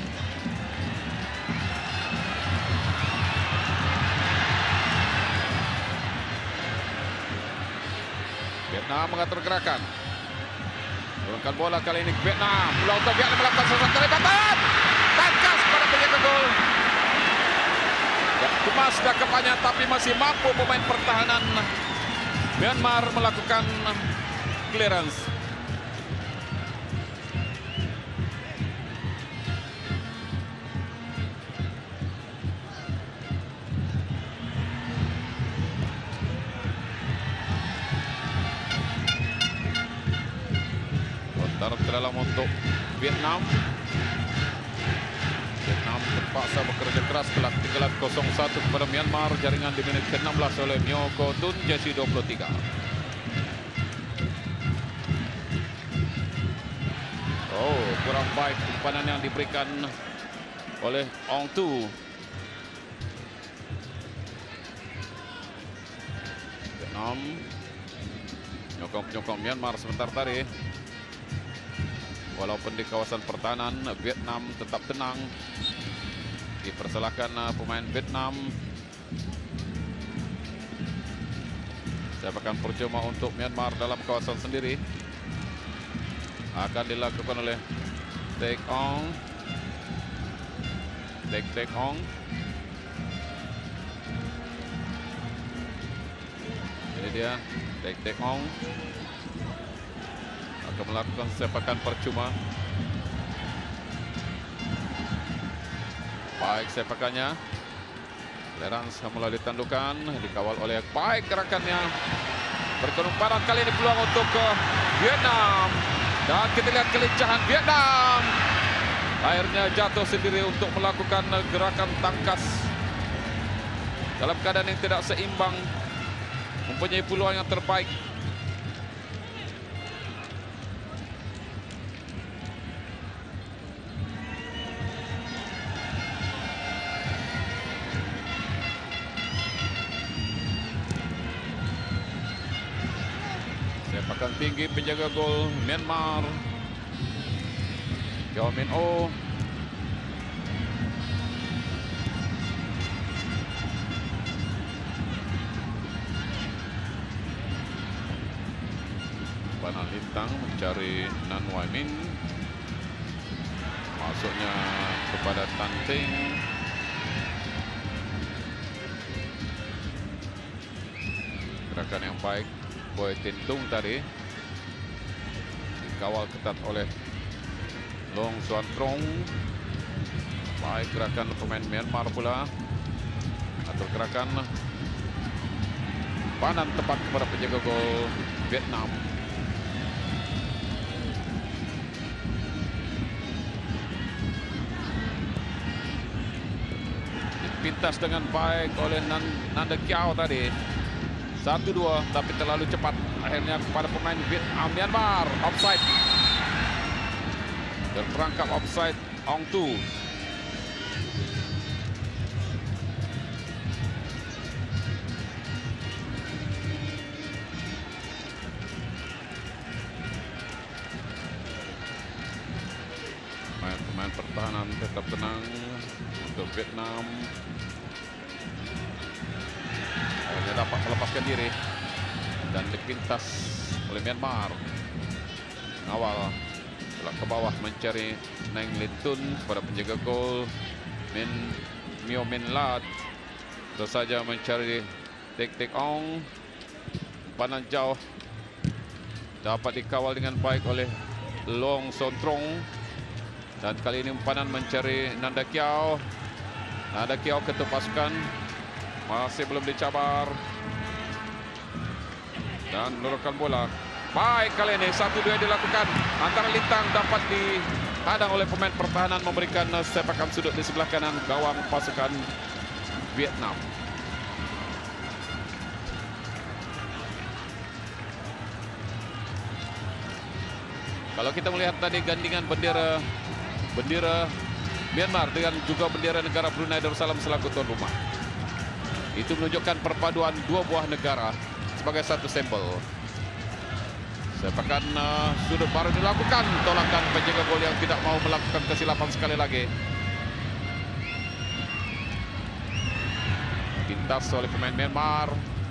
Vietnam mengatur gerakan. Turunkan bola kali ini Vietnam. Peluang untuk Vietnam melakukan sesuatu tembakan. Tangkas pada penjaga gol. Kemas dakapannya, tapi masih mampu pemain pertahanan Myanmar melakukan clearance. Lontar ke dalam untuk Vietnam. Vietnam terpaksa bekerja keras, ketinggalan 0-1 kepada Myanmar. Jaringan di menit ke-16 oleh Myo Kotun, jersey 23. Oh, kurang baik umpanan yang diberikan oleh Ong Tu. Vietnam nyokong Myanmar sebentar tadi. Walaupun di kawasan pertahanan, Vietnam tetap tenang. Dipersalahkan pemain Vietnam. Sepakan percuma untuk Myanmar dalam kawasan sendiri. Akan dilakukan oleh Tek Ong. Tek Ong. Ini dia Tek Ong. Akan melakukan sepakan percuma. Baik sepakannya. Clearance melalui tandukan, dikawal oleh baik gerakannya. Berkerumpanan kali ini peluang untuk Vietnam. Dan kita lihat kelincahan Vietnam. Akhirnya jatuh sendiri untuk melakukan gerakan tangkas. Dalam keadaan yang tidak seimbang. Mempunyai peluang yang terbaik. Sepakan tinggi penjaga gol Myanmar, Yao Min O. Panal Lintang mencari Nan Wai Min. Masuknya kepada Tan Ting. Gerakan yang baik Boy Tin Tung tadi. Dikawal ketat oleh Long Xuan Trong. Baik gerakan pemain Myanmar pula. Atur gerakan. Panan tepat kepada penjaga gol Vietnam. Dipintas dengan baik oleh Nanda Kiau tadi. 1-2, tapi terlalu cepat. Akhirnya kepada pemain Vietnam. Myanmar, offside. Terperangkap offside Ong Tu. Pemain pertahanan tetap tenang untuk Vietnam. Akhirnya dapat melepaskan diri dan dipintas oleh Myanmar. Awal ke bawah mencari Neng Litun pada penjaga gol Mio Min Lat. Terus saja mencari Tek Ong. Panan jauh dapat dikawal dengan baik oleh Long Sontrong. Dan kali ini umpanan mencari Nanda Kiau. Nanda Kiau ketepaskan, masih belum dicabar. Dan meluruskan bola. Baik kali ini 1-2 dilakukan. Antara Lintang dapat dihadang oleh pemain pertahanan, memberikan sepakan sudut di sebelah kanan gawang pasukan Vietnam. Kalau kita melihat tadi gandingan bendera Myanmar dengan juga bendera negara Brunei Darussalam selaku tuan rumah, itu menunjukkan perpaduan dua buah negara sebagai satu simbol. Sepakan sudut baru dilakukan, tolakan penjaga gol yang tidak mau melakukan kesilapan sekali lagi. Pintas oleh pemain Myanmar.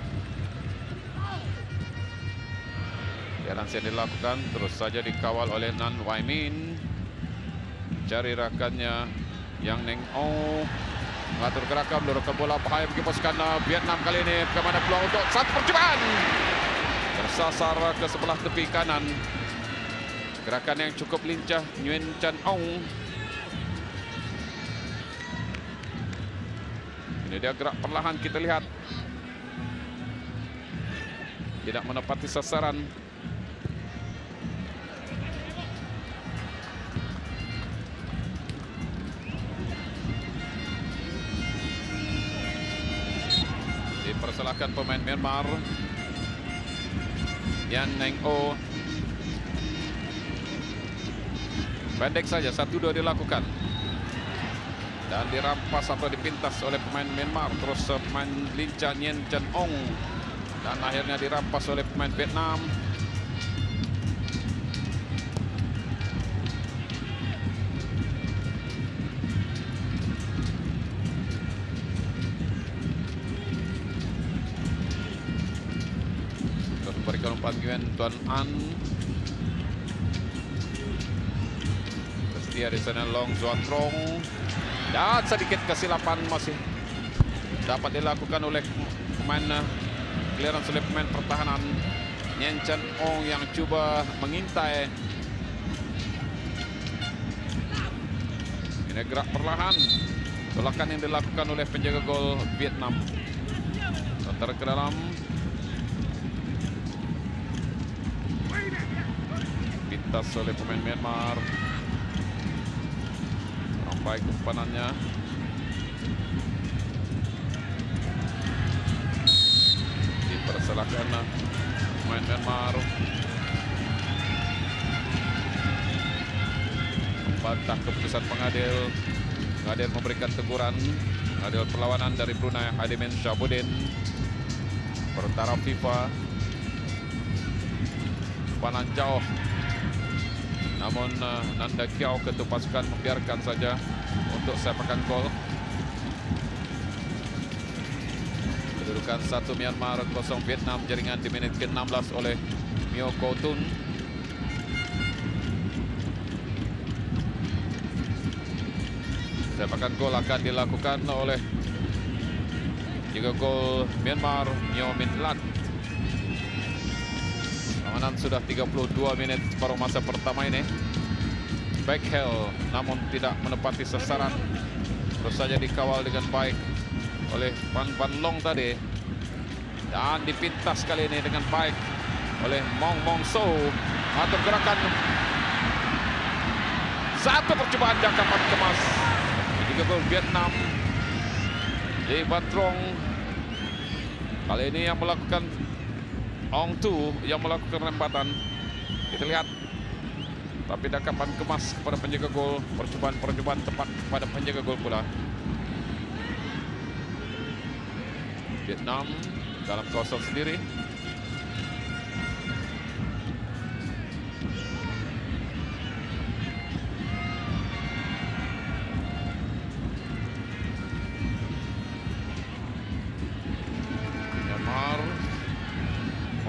Jalan yang dilakukan terus saja dikawal oleh Nan Wai Min. Cari rakannya Yang Neng O. Mengatur gerakan, meluruskan bola bahaya bagi pasukan Vietnam kali ini. Kemana peluang untuk satu percobaan. Tersasar ke sebelah tepi kanan. Gerakan yang cukup lincah Nguyen Chan Ong. Ini dia gerak perlahan, kita lihat. Tidak menepati sasaran. Dipersalahkan pemain Myanmar. Yan Neng O. Pendek saja, 1-2 dilakukan. Dan dirampas atau dipintas oleh pemain Myanmar. Terus pemain lincah Nguyen Chan Ong. Dan akhirnya dirampas oleh pemain Vietnam. Berikan umpan Nguyen Tuan An. Setia di sana Long Zuan Trong. Dan sedikit kesilapan masih dapat dilakukan oleh pemain clearance oleh pemain pertahanan Nguyen Chan Ong yang cuba mengintai. Ini gerak perlahan. Tolakan yang dilakukan oleh penjaga gol Vietnam. Antara ke dalam. Pintas oleh pemain Myanmar. Kurang baik umpanannya. Dipersalahkan pemain Myanmar. Membantah keputusan pengadil. Pengadil memberikan teguran. Pengadil perlawanan dari Brunei Hadimin Syahbudin. Perantara FIFA. Umpanan jauh. Namun Nanda Kiau ketua pasukan membiarkan saja untuk sepakan gol. Kedudukan 1 Myanmar 0 Vietnam. Jaringan di menit ke-16 oleh Mio Ko Tun. Sepakan gol akan dilakukan oleh juga gol Myanmar Mio Min Lat. Permainan sudah 32 menit separuh masa pertama ini. Backheel namun tidak menepati sasaran. Terus saja dikawal dengan baik oleh Van Long tadi. Dan dipintas kali ini dengan baik oleh Mong So. Atur gerakan. Satu percobaan jangkapan kemas. Juga gol Vietnam. Lee Van Trong. Kali ini yang melakukan Ong Tu yang melakukan rembatan. Kita lihat. Tapi dakapan kemas kepada penjaga gol. Percobaan tepat kepada penjaga gol pula. Vietnam dalam kawasan sendiri.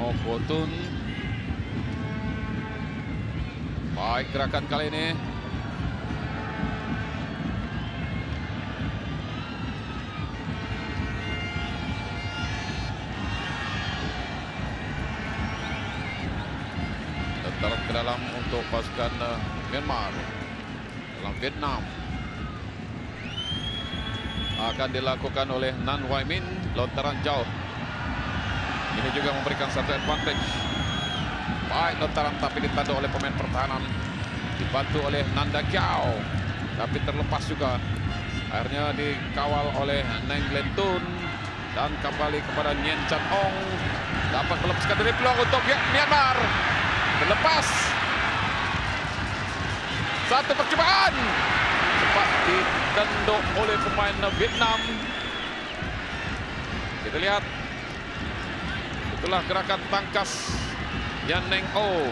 Mo Kotun. Baik gerakan kali ini. Tertarik ke dalam untuk pasukan Myanmar. Dalam Vietnam. Akan dilakukan oleh Nan Wai Min. Lontaran jauh. Ini juga memberikan satu advantage. Baik lontaran tapi ditandu oleh pemain pertahanan. Dibantu oleh Nanda Kiao. Tapi terlepas juga. Akhirnya dikawal oleh Neng Lentun. Dan kembali kepada Nyen Chan Ong. Dapat melepaskan dari peluang untuk Myanmar. Terlepas. Satu percobaan. Cepat ditenduk oleh pemain Vietnam. Kita lihat. Itulah gerakan tangkas Yan Neng O.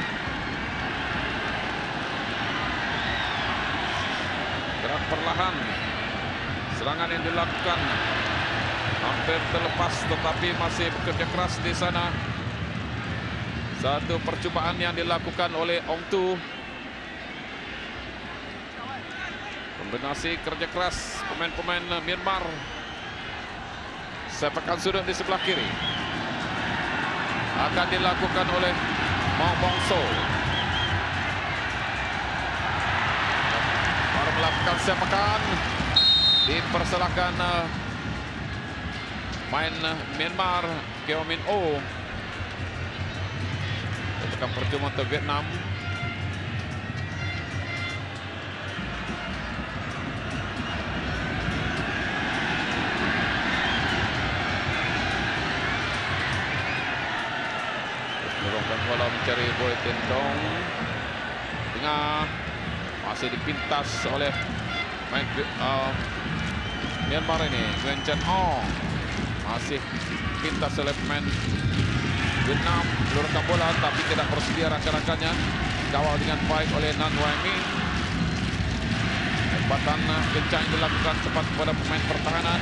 Gerak perlahan. Serangan yang dilakukan hampir terlepas tetapi masih bekerja keras di sana. Satu percobaan yang dilakukan oleh Ong Tu. Kombinasi kerja keras pemain-pemain Myanmar. Sepakan sudut di sebelah kiri. Akan dilakukan oleh Mong Bong So. Baru melakukan sepakan. Dipersilakan main Myanmar Keo Min Oh. Tekan percuma untuk Vietnam. Dorongkan bola mencari Boy Tendong. Tengah masih dipintas oleh main Myanmar ini. Nguyen Chan Ong masih pintas oleh pemain Vietnam. Meluruskan bola tapi tidak bersedia rakan-rakannya. Kawal dengan baik oleh Nan Wai Min. Tempatan kencang dilakukan cepat kepada pemain pertahanan.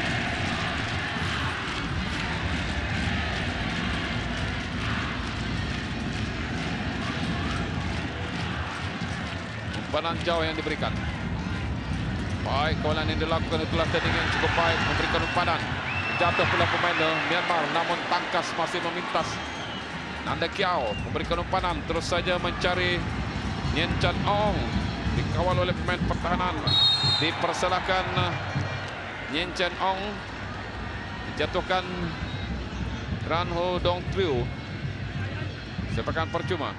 Umpanan jauh yang diberikan. Baik, kawalan yang dilakukan itulah tanding yang cukup baik. Memberikan umpanan. Jatuh pula pemain Myanmar namun tangkas masih memintas. Nanda Kiao memberikan umpanan. Terus saja mencari Nyen Chan Ong. Dikawal oleh pemain pertahanan. Dipersilakan Nyen Chan Ong. Dijatuhkan Ran Ho Dong Triu. Sepakan percuma.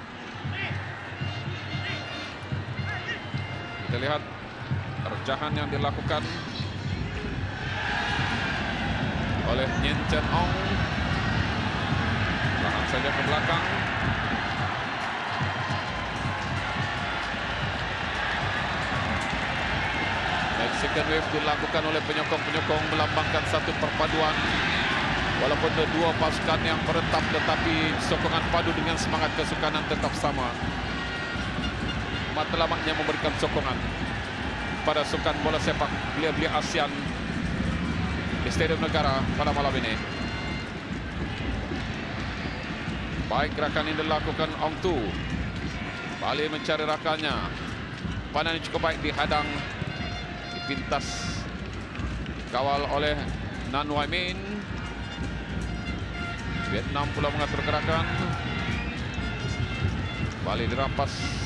Kita lihat terjahan yang dilakukan oleh Nyen Chan Ong. Lahan saja ke belakang. Second wave dilakukan oleh penyokong-penyokong melambangkan satu perpaduan. Walaupun dua pasukan yang beretap tetapi sokongan padu dengan semangat kesukanan tetap sama. Matlamaknya memberikan sokongan pada sukan bola sepak belia-belia ASEAN di Stadium Negara pada malam ini. Baik gerakan yang dilakukan Ong Tu. Balik mencari rakannya. Panan yang cukup baik dihadang. Dipintas. Dikawal oleh Nan Wai Min. Vietnam pula mengatur gerakan. Balik dirampas.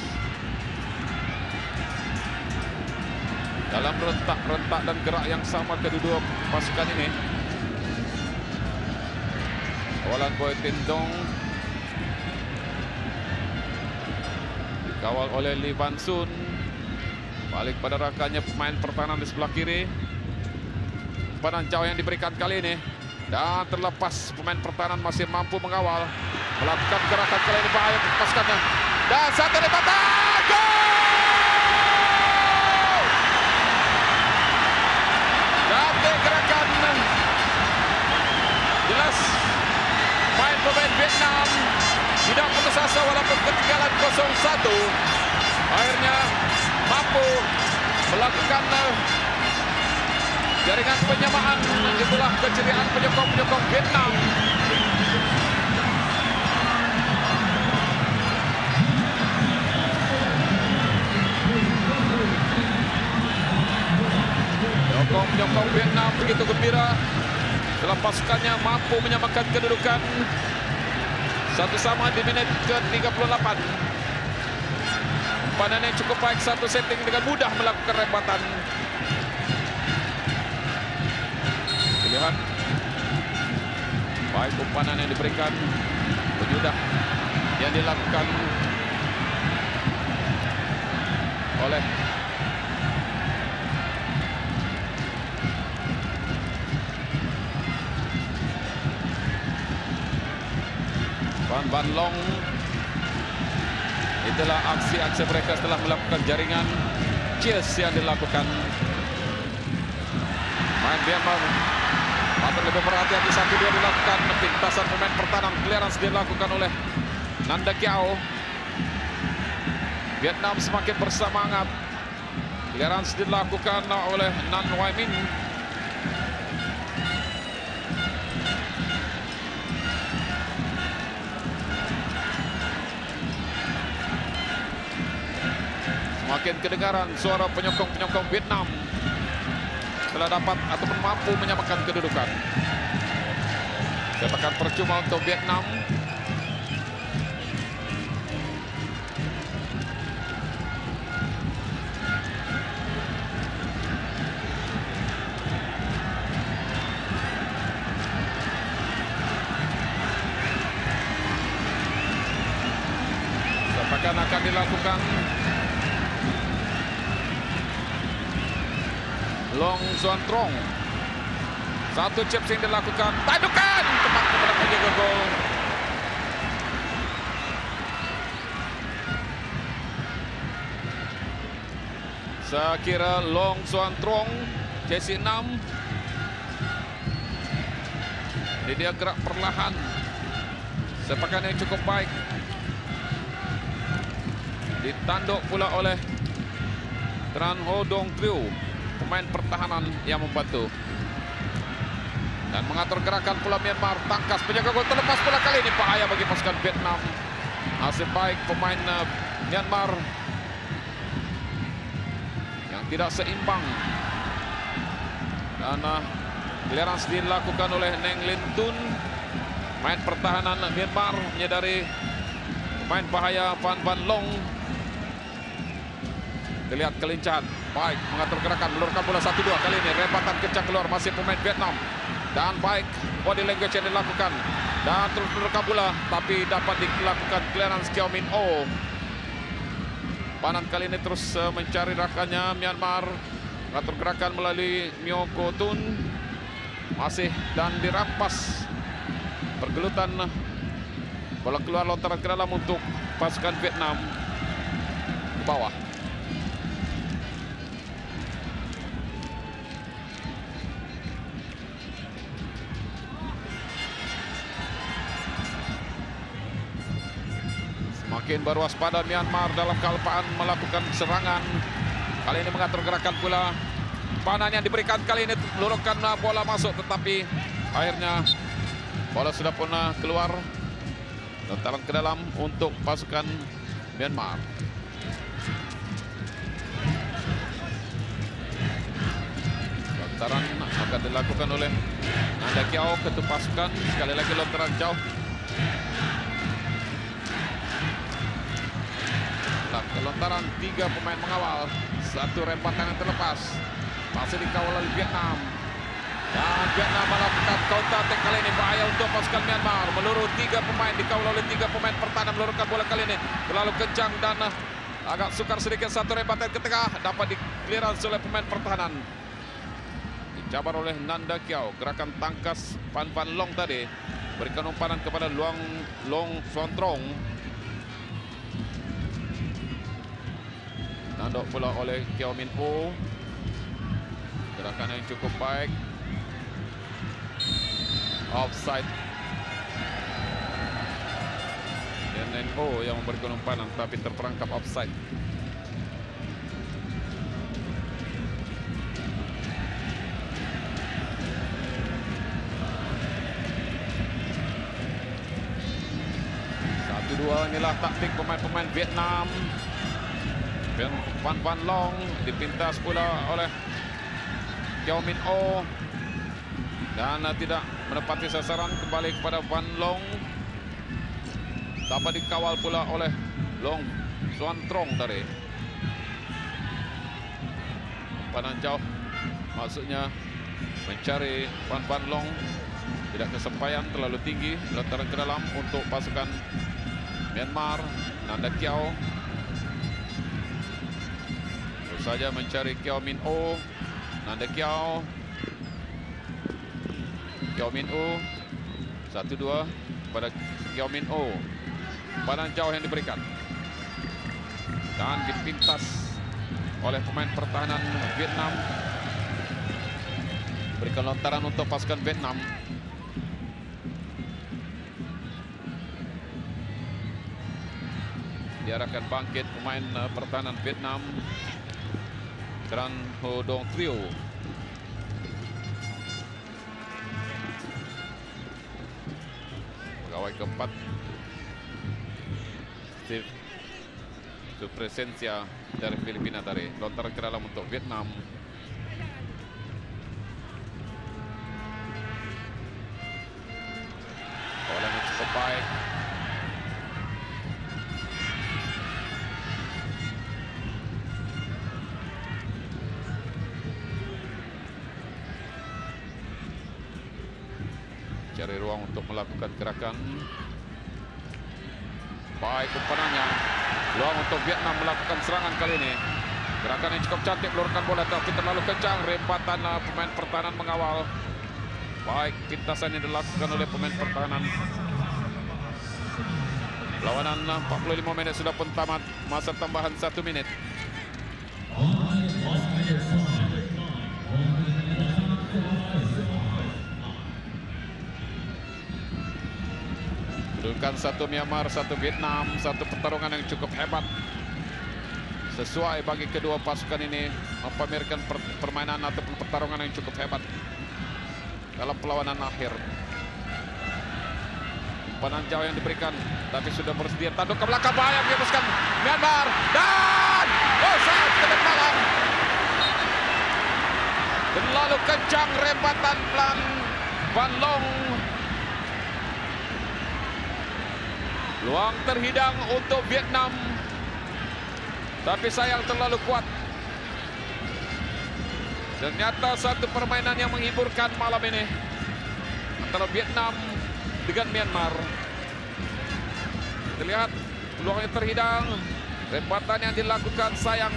Dalam rentak-rentak dan gerak yang sama kedua pasukan ini. Kawalan Boy Tendong. Dikawal oleh Lee Van Sun. Balik pada rakannya pemain pertahanan di sebelah kiri. Panan jauh yang diberikan kali ini. Dan terlepas pemain pertahanan masih mampu mengawal. Melakukan gerakan kali ini bahaya pasukannya. Dan satu tembakan. Gol! Gerakan jelas pemain Vietnam tidak putus asa walaupun ketinggalan 0-1 akhirnya mampu melakukan jaringan penyamaan. Itulah keceriaan penyokong-penyokong Vietnam. pasukannya mampu menyamakan kedudukan satu sama di menit ke-38. Umpanan yang cukup baik, satu setting dengan mudah melakukan rebatan. Lihat, baik umpanan yang diberikan, mudah yang dilakukan oleh Van Long. Itulah aksi-aksi mereka setelah melakukan jaringan chase yang dilakukan. Main Myanmar patut lebih berhati-hati, 1-2 dilakukan. Pintasan pemain pertahanan, clearance dilakukan oleh Nanda Kiao. Vietnam semakin bersemangat. Clearance dilakukan oleh Nan Wai Min. Semakin kedengaran suara penyokong-penyokong Vietnam telah dapat ataupun mampu menyamakan kedudukan. Sepakan percuma untuk Vietnam. Sepakan akan dilakukan Long Xuan Trong. Satu chips yang dilakukan, tadukan tepat kepada penjaga gol. Saya kira Long Xuan Trong, jersey 6. Dia gerak perlahan. Sepakan yang cukup baik. Ditanduk pula oleh Tran Ho Dong Triu, pemain pertahanan yang membantu. Dan mengatur gerakan pula Myanmar. Tangkas penjaga gol, terlepas pula kali ini. Bahaya bagi pasukan Vietnam. Nasib baik pemain Myanmar yang tidak seimbang. Dan clearance dilakukan oleh Neng Lin Tun. Main pertahanan Myanmar menyadari pemain bahaya Van Long. Terlihat kelincahan. Baik, mengatur gerakan, meluruskan bola 1-2 kali ini. Rebatan kencang keluar, masih pemain Vietnam. Dan baik, body language yang dilakukan. Dan terus meluruskan bola, tapi dapat dilakukan clearance Kiao Min Oh. Panan kali ini terus mencari rakannya Myanmar. Mengatur gerakan melalui Myo Ko Tun. Masih dan dirampas. Pergelutan bola keluar lontaran ke dalam untuk pasukan Vietnam. Ke bawah. Makin berwaspada Myanmar dalam kealpaan melakukan serangan. Kali ini mengatur gerakan pula. Panan yang diberikan kali ini meluruskan bola masuk, tetapi akhirnya bola sudah pun keluar. Lontaran ke dalam untuk pasukan Myanmar. Lontaran akan dilakukan oleh Nanda Kiao, ketua pasukan. Sekali lagi lontaran jauh. Kelontaran 3 pemain mengawal, 1 rempatan yang terlepas, masih dikawal oleh Vietnam. Dan Vietnam melakukan counter attack kali ini, bahaya untuk pasukan Myanmar. Meluru 3 pemain, dikawal oleh 3 pemain pertahanan, meluruskan bola kali ini terlalu kencang dan agak sukar sedikit. 1 rempatan ke tengah, dapat di-clearance oleh pemain pertahanan. Dicabar oleh Nanda Kiao. Gerakan tangkas Van Long tadi berikan umpanan kepada Long Xuan Trong. Nandok pula oleh Kiao Min Oh. Gerakan yang cukup baik. Offside. Dan Nen Oh yang memberikan umpanan tapi terperangkap offside. Dua inilah taktik pemain-pemain Vietnam. Van Long dipintas pula oleh Kiao Min Oh dan tidak menepati sasaran, kembali kepada Van Long. Dapat dikawal pula oleh Long Xuan Trong tadi. Panan jauh, maksudnya mencari Van Long. Tidak kesampaian, terlalu tinggi, lontaran ke dalam untuk pasukan Myanmar. Nanda Kiao terus saja mencari Kiao Min Oh. Nanda Kiao, Kiao Min Oh, 1-2 pada Kiao Min Oh. Panan jauh yang diberikan dan dipintas oleh pemain pertahanan Vietnam. Berikan lontaran untuk pasukan Vietnam. Diarahkan bangkit pemain pertahanan Vietnam, Tran Ho Dong Trio. Pegawai keempat Steve Supresencia dari Filipina tadi. Lontaran ke dalam untuk Vietnam. Kawalan yang cukup baik. Cari ruang untuk melakukan gerakan. Baik umpanannya. Peluang untuk Vietnam melakukan serangan kali ini. Gerakan yang cukup cantik, meluruskan bola tapi terlalu kencang. Rempatan pemain pertahanan mengawal. Baik, pintasan yang dilakukan oleh pemain pertahanan. Lawanan 45 menit sudah pun tamat. Masa tambahan 1 menit. Kedudukan 1 Myanmar, 1 Vietnam, 1 pertarungan yang cukup hebat. Sesuai bagi kedua pasukan ini memamerkan permainan ataupun pertarungan yang cukup hebat dalam perlawanan akhir. Umpan jauh yang diberikan, tapi sudah bersedia tanduk ke belakang, bahaya menghembuskan Myanmar dan sangat ke depan. Terlalu kencang rempatan pelan Van Long. Luang terhidang untuk Vietnam, tapi sayang terlalu kuat. Ternyata satu permainan yang menghiburkan malam ini antara Vietnam dengan Myanmar. Terlihat peluangnya terhidang, rempatan yang dilakukan sayang.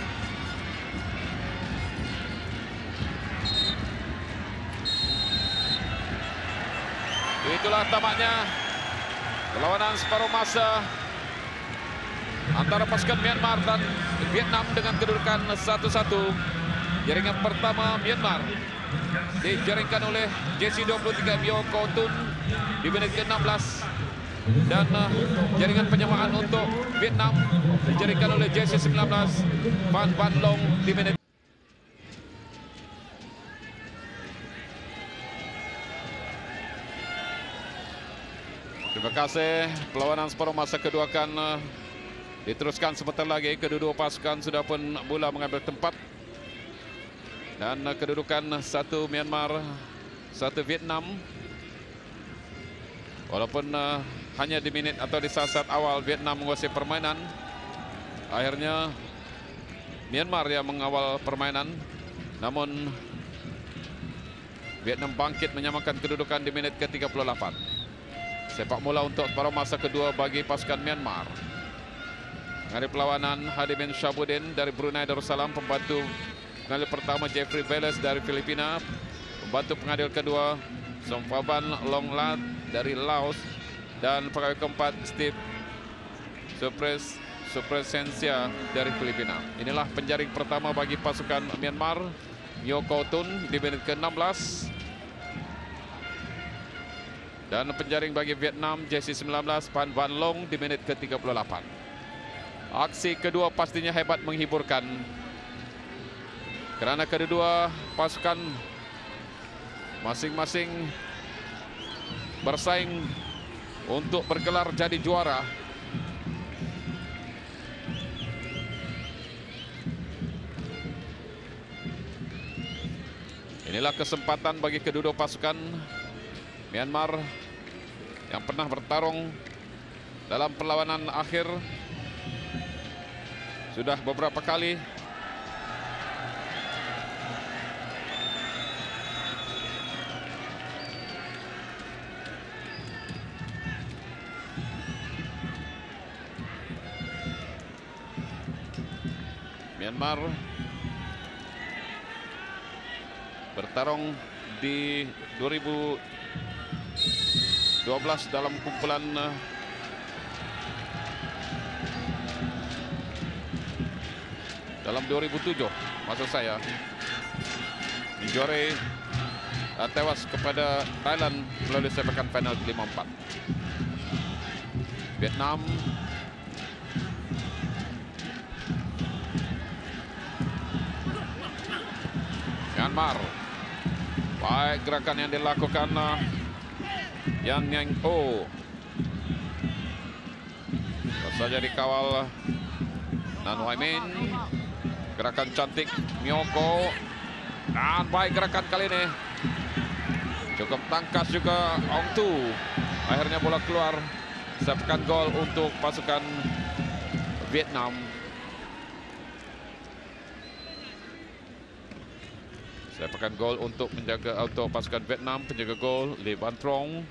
Itulah tampaknya perlawanan separuh masa antara pasukan Myanmar dan Vietnam dengan kedudukan 1-1. Jaringan pertama Myanmar dijaringkan oleh JC23 Myo Kau Tun di menit ke-16. Dan jaringan penyamaan untuk Vietnam dijaringkan oleh JC19 Van Long di menit. Terima kasih. Perlawanan separuh masa kedua akan diteruskan sebentar lagi. Kedua pasukan sudah pun mula mengambil tempat. Dan kedudukan 1 Myanmar, 1 Vietnam. Walaupun hanya di menit atau di saat-saat awal Vietnam menguasai permainan, akhirnya Myanmar yang mengawal permainan. Namun Vietnam bangkit menyamakan kedudukan di menit ke-38. Sepak bola untuk separuh masa kedua bagi pasukan Myanmar. Menghadapi perlawanan Hadi bin Shabuddin dari Brunei Darussalam, pembantu pengadil pertama Jeffrey Veles dari Filipina, pembantu pengadil kedua Sompavan Longlat dari Laos, dan pegawai keempat Steve Supresencia dari Filipina. Inilah penjaring pertama bagi pasukan Myanmar, Myo Kau Tun di menit ke-16. Dan penjaring bagi Vietnam, JC19 Van Long di menit ke-38. Aksi kedua pastinya hebat menghiburkan. Kerana kedua pasukan masing-masing bersaing untuk bergelar jadi juara. Inilah kesempatan bagi kedua pasukan Myanmar yang pernah bertarung dalam perlawanan akhir sudah beberapa kali. Myanmar bertarung di 2012 dalam kumpulan dalam 2007 maksud saya Njore tewas kepada Thailand melalui sepakan penalti 5-4. Vietnam Myanmar, baik gerakan yang dilakukan Yan Yang O. Saja dikawal Nan Wai Min. Gerakan cantik Myoko. Dan baik gerakan kali ini. Cukup tangkas juga Ong Tu. Akhirnya bola keluar. Sepakan gol untuk pasukan Vietnam. Sepakan gol untuk menjaga pasukan Vietnam. Penjaga gol Le Van Trong.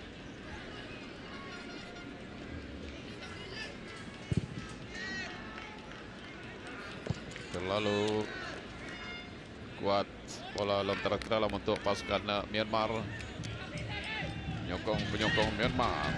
Terlalu kuat bola lontaran ke dalam untuk pasukan Myanmar. Penyokong Myanmar.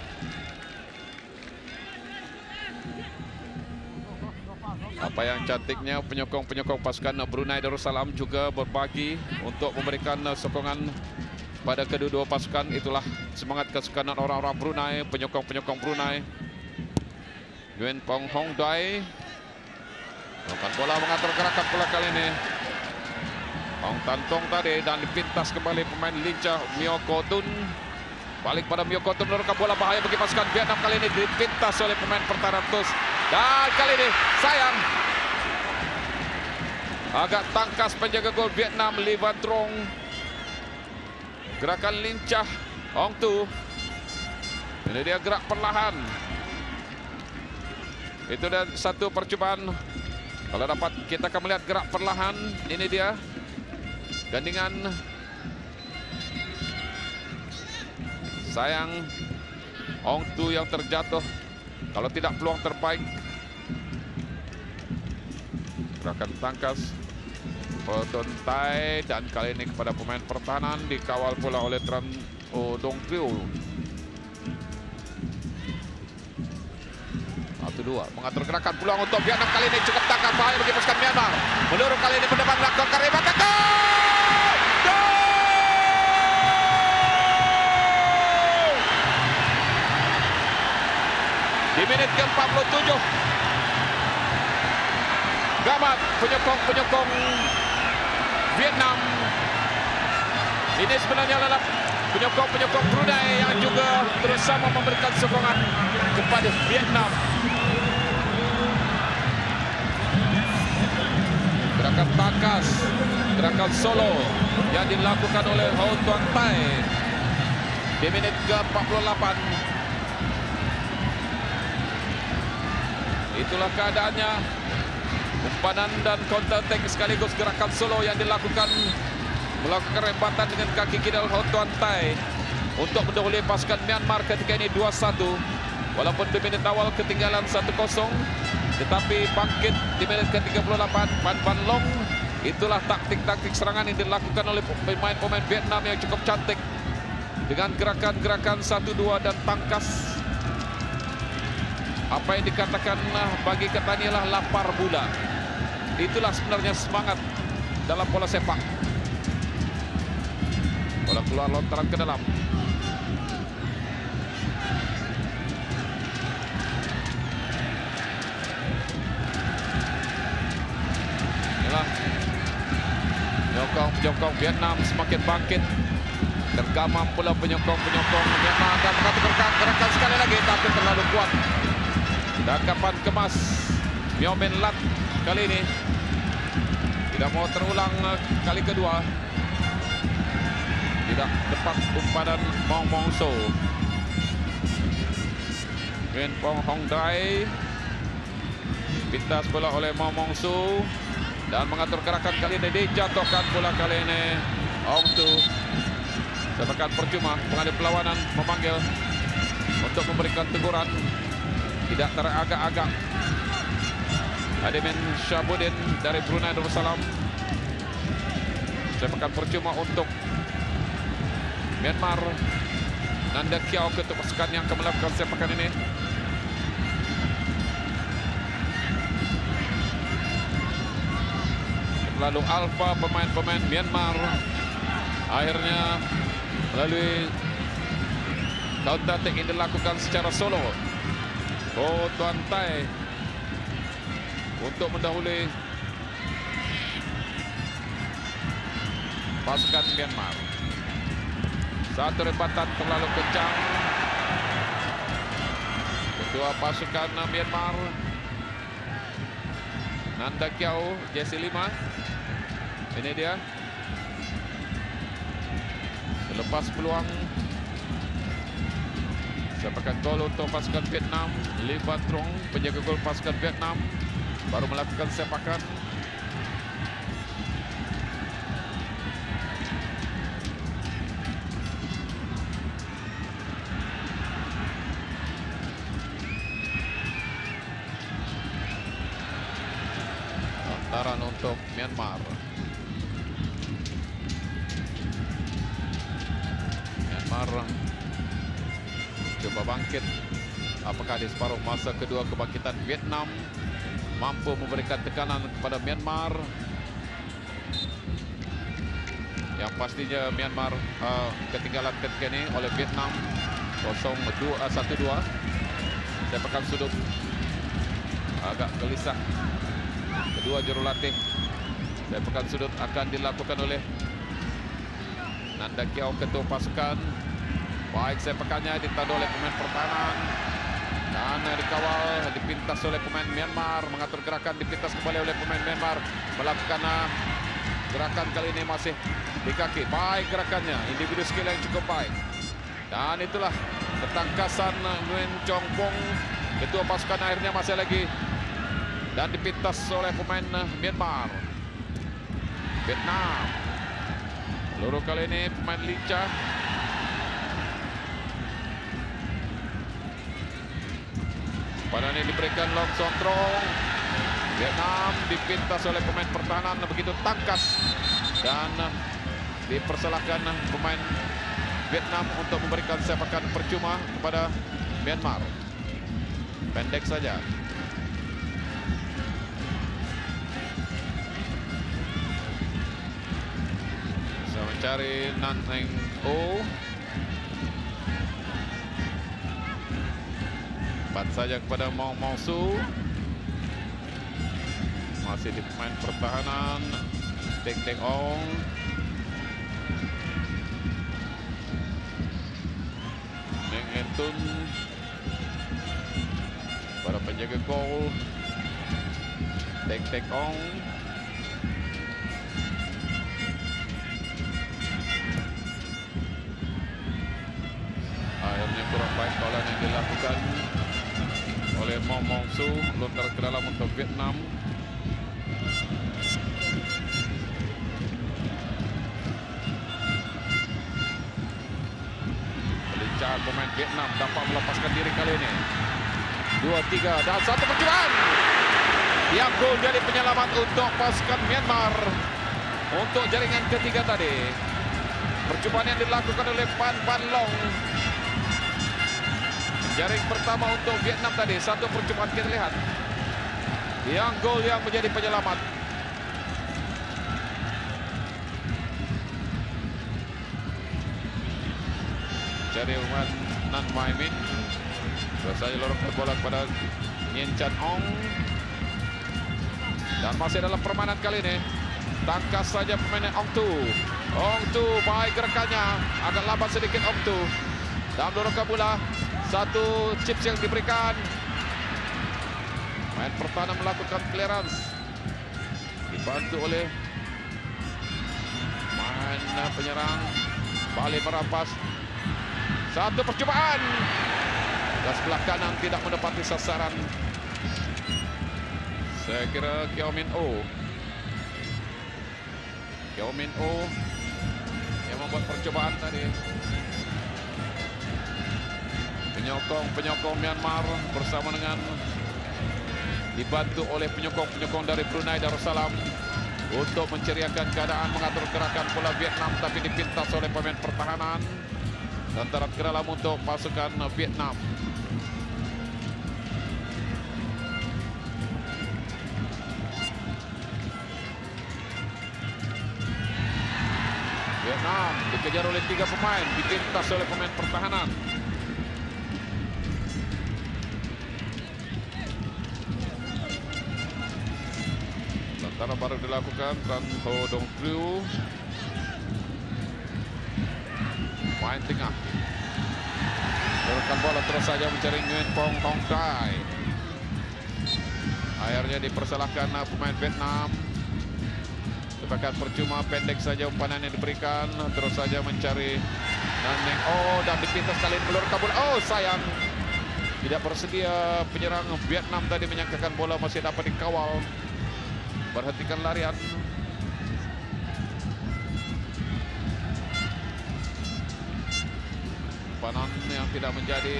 Apa yang cantiknya penyokong pasukan Brunei Darussalam juga berbagi untuk memberikan sokongan pada kedua-dua pasukan. Itulah semangat kesukanan orang-orang Brunei, penyokong Brunei. Nguyen Pong Hong Dai melakukan bola mengatur gerakan bola kali ini. Ong Tantong tadi dan dipintas kembali pemain lincah Myoko Tun. Balik pada Myoko Tun menurunkan bola bahaya bagi pasukan Vietnam. Kali ini dipintas oleh pemain pertahanan Tus. Dan kali ini sayang. Agak tangkas penjaga gol Vietnam Le Van Trong. Gerakan lincah Ong Tu. Ini dia gerak perlahan. Itu dan satu percobaan. Kalau dapat kita akan melihat gerak perlahan. Ini dia gandingan. Sayang Ong Tu yang terjatuh. Kalau tidak peluang terbaik. Gerakan tangkas Proton Tai dan kali ini kepada pemain pertahanan dikawal pula oleh Tran Oh Dong Trio. 1-2 mengatur gerakan peluang untuk Vietnam kali ini cukup tangkas bahaya bagi pasukan Myanmar. Meluru kali ini mendepan melakukan karya gol! Di menit ke-47 Gamat penyokong Vietnam. Ini sebenarnya adalah penyokong Brunei yang juga bersama memberikan sokongan kepada Vietnam. Gerakan tangkas, gerakan solo yang dilakukan oleh Ho Tuan Tai di menit ke-48. Itulah keadaannya. Umpanan dan counter attack sekaligus gerakan solo yang dilakukan. Melakukan rembatan dengan kaki kiri Ho Tuan Tai untuk mendahului pasukan Myanmar ketika ini 2-1. Walaupun di menit awal ketinggalan 1-0, tetapi bangkit di menit ke-38. Van Van Long. Itulah taktik-taktik serangan yang dilakukan oleh pemain-pemain Vietnam yang cukup cantik. Dengan gerakan-gerakan 1-2 dan tangkas. Apa yang dikatakan bagi Ketan ialah lapar bulan. Itulah sebenarnya semangat dalam bola sepak. Bola keluar lontaran ke dalam. Inilah penyokong Vietnam semakin bangkit. Tergamam pula penyokong Myanmar dan gerakan sekali lagi tapi terlalu kuat. Tangkapan kemas Myo Men Lat kali ini tidak mau terulang kali kedua. Tidak tepat umpanan Mong Mong So. Nguyen Pong Hong Dai. Pintas bola oleh Mong Mong So. Dan mengatur gerakan kali ini. Dijatuhkan bola kali ini. Ong Tu. Sepakan percuma. Pengadil perlawanan memanggil untuk memberikan teguran. Tidak teragak-agak. Adimin Syahbudin dari Brunei Darussalam. Sepakan percuma untuk Myanmar. Nanda Kiau ketua pasukan yang akan melakukan sepakan ini. Lalu alfa pemain-pemain Myanmar akhirnya melalui counter attack yang dilakukan secara solo. Ko Tuan Tai untuk mendahului pasukan Myanmar. Satu rebatan terlalu kencang. Ketua pasukan Myanmar Nanda Kiau, jersey 5. Ini dia. Selepas peluang sepakan gol untuk pasukan Vietnam. Lee Van Trong, penjaga gol pasukan Vietnam, baru melakukan sepakan. Lantaran untuk Myanmar. Myanmar coba bangkit. Apakah di separuh masa kedua kebangkitan Vietnam mampu memberikan tekanan kepada Myanmar? Yang pastinya Myanmar ketinggalan ketika ini oleh Vietnam 1-2. Sepakan sudut agak gelisah. Kedua jurulatih. Sepakan sudut akan dilakukan oleh Nanda Kiau, ketua pasukan. Baik sepakannya ditandu oleh pemain pertahanan. Dan dikawal, dipintas oleh pemain Myanmar. Mengatur gerakan, dipintas kembali oleh pemain Myanmar. Melakukan gerakan kali ini masih di kaki. Baik gerakannya, individu skill yang cukup baik. Dan itulah ketangkasan Nguyen Chong Pong, ketua pasukan akhirnya masih lagi. Dan dipintas oleh pemain Myanmar. Vietnam. Peluru kali ini pemain lincah. Pada ini diberikan long sontrong. Vietnam dipintas oleh pemain pertahanan begitu tangkas. Dan dipersalahkan pemain Vietnam untuk memberikan sepakan percuma kepada Myanmar. Pendek saja. Mencari Nan Eng O. 4 saja kepada Mong Mong Su. Masih di pemain pertahanan Teng Teng Ong. Neng Entun para penjaga gol Teng Teng Ong. Akhirnya kurang baik kawalan yang dilakukan oleh Mong Mong Su. Lontar ke dalam untuk Vietnam. Pelincahan pemain Vietnam dapat melepaskan diri kali ini. 2-3 dan satu percobaan. Yang gol jadi penyelamat untuk pasukan Myanmar untuk jaringan ketiga tadi. Percobaan yang dilakukan oleh Pan Pan Long. Jaring pertama untuk Vietnam tadi. Satu percobaan kita lihat. Yang gol yang menjadi penyelamat. Jadi Wan Nan Mai Min. Biasanya lorongkan bola kepada Nguyen Chan Ong. Dan masih dalam permainan kali ini. Tangkas saja pemainnya Ong Tu. Ong Tu baik gerakannya. Agak lambat sedikit Ong Tu. Dalam lorongkan bola. Satu chips yang diberikan. Main pertahanan melakukan clearance. Dibantu oleh main penyerang Balik merampas. Satu percubaan. Dan sebelah kanan tidak mendapati sasaran. Saya kira Kiao Min Oh yang membuat percobaan tadi. Penyokong Myanmar bersama dengan dibantu oleh penyokong dari Brunei Darussalam untuk menceriakan keadaan, mengatur gerakan bola Vietnam, tapi dipintas oleh pemain pertahanan dan terap geram untuk pasukan Vietnam. Vietnam dikejar oleh 3 pemain, dipintas oleh pemain pertahanan. Lantaran baru dilakukan Tran Ho Dong Triu. Main tengah. Turunkan bola terus saja mencari Nguyen Pong Hong Dai. Akhirnya dipersalahkan pemain Vietnam. Sepakat percuma, pendek saja umpanan yang diberikan. Terus saja mencari Naneng. Oh, dan dipintas kali ini melur kabul. Oh, sayang. Tidak bersedia penyerang Vietnam tadi menyangkakan bola masih dapat dikawal. Berhentikan larian. Umpanan yang tidak menjadi.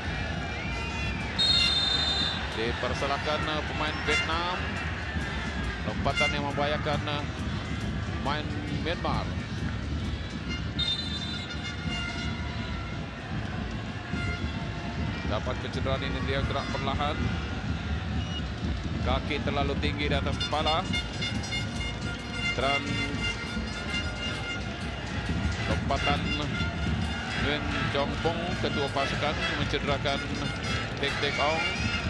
Dipersalahkan pemain Vietnam. Lompatan yang membahayakan pemain Myanmar. Dapat kecederaan ini, dia gerak perlahan. Kaki terlalu tinggi di atas kepala. Dan lompatan Nguyen Chong Pong, ketua pasukan, mencederakan Tek Tek Ong.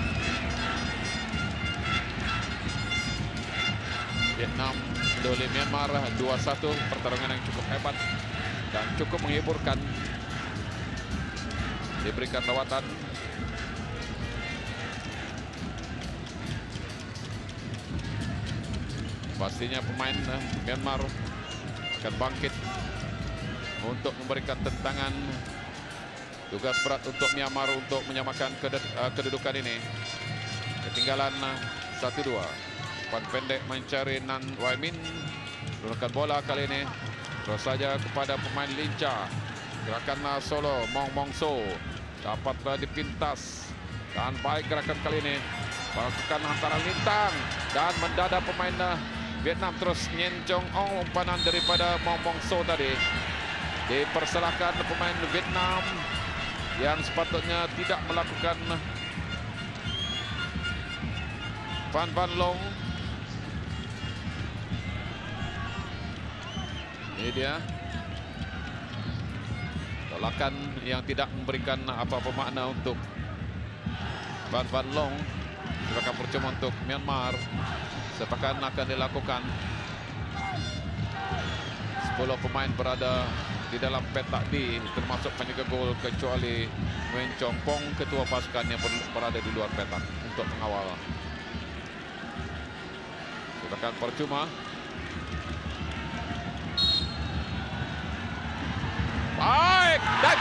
Vietnam oleh Myanmar 2-1, pertarungan yang cukup hebat dan cukup menghiburkan. Diberikan lawatan. Pastinya pemain Myanmar akan bangkit untuk memberikan tentangan. Tugas berat untuk Myanmar untuk menyamakan kedudukan ini. Ketinggalan 1-2. Umpan pendek mencari Nan Wai Min. Turunkan bola kali ini. Terus saja kepada pemain lincah. Gerakan solo Mong Mong So. Dapat dipintas. Dan baik gerakan kali ini. Melakukan hantaran lintang. Dan mendadak pemain Vietnam terus Nguyen Chong Ong. Umpanan daripada Mong Mong So tadi. Dipersalahkan pemain Vietnam. Yang sepatutnya tidak melakukan. Van Van Long. Ini dia tolakan yang tidak memberikan apa-apa makna untuk Van Van Long. Sepakat percuma untuk Myanmar. Sepakat akan dilakukan. 10 pemain berada di dalam petak D, termasuk penjaga gol kecuali Nguyen Chong Pong, ketua pasukan yang berada di luar petak untuk mengawal. Sepakat percuma. Baik, dan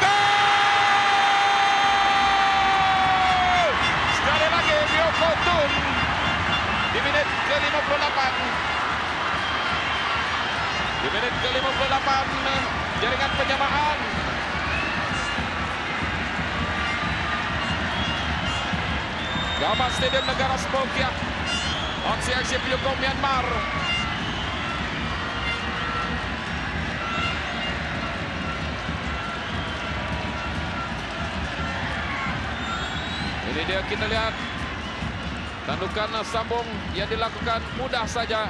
gol! Sekali lagi Myo Tun di menit ke-58. Di menit ke-58 jaringan penyamaan. Gambar Stadium Negara Sepokiat. Aksi-aksi penyokong Myanmar. Ini dia, kita lihat tandukan sambung yang dilakukan mudah saja.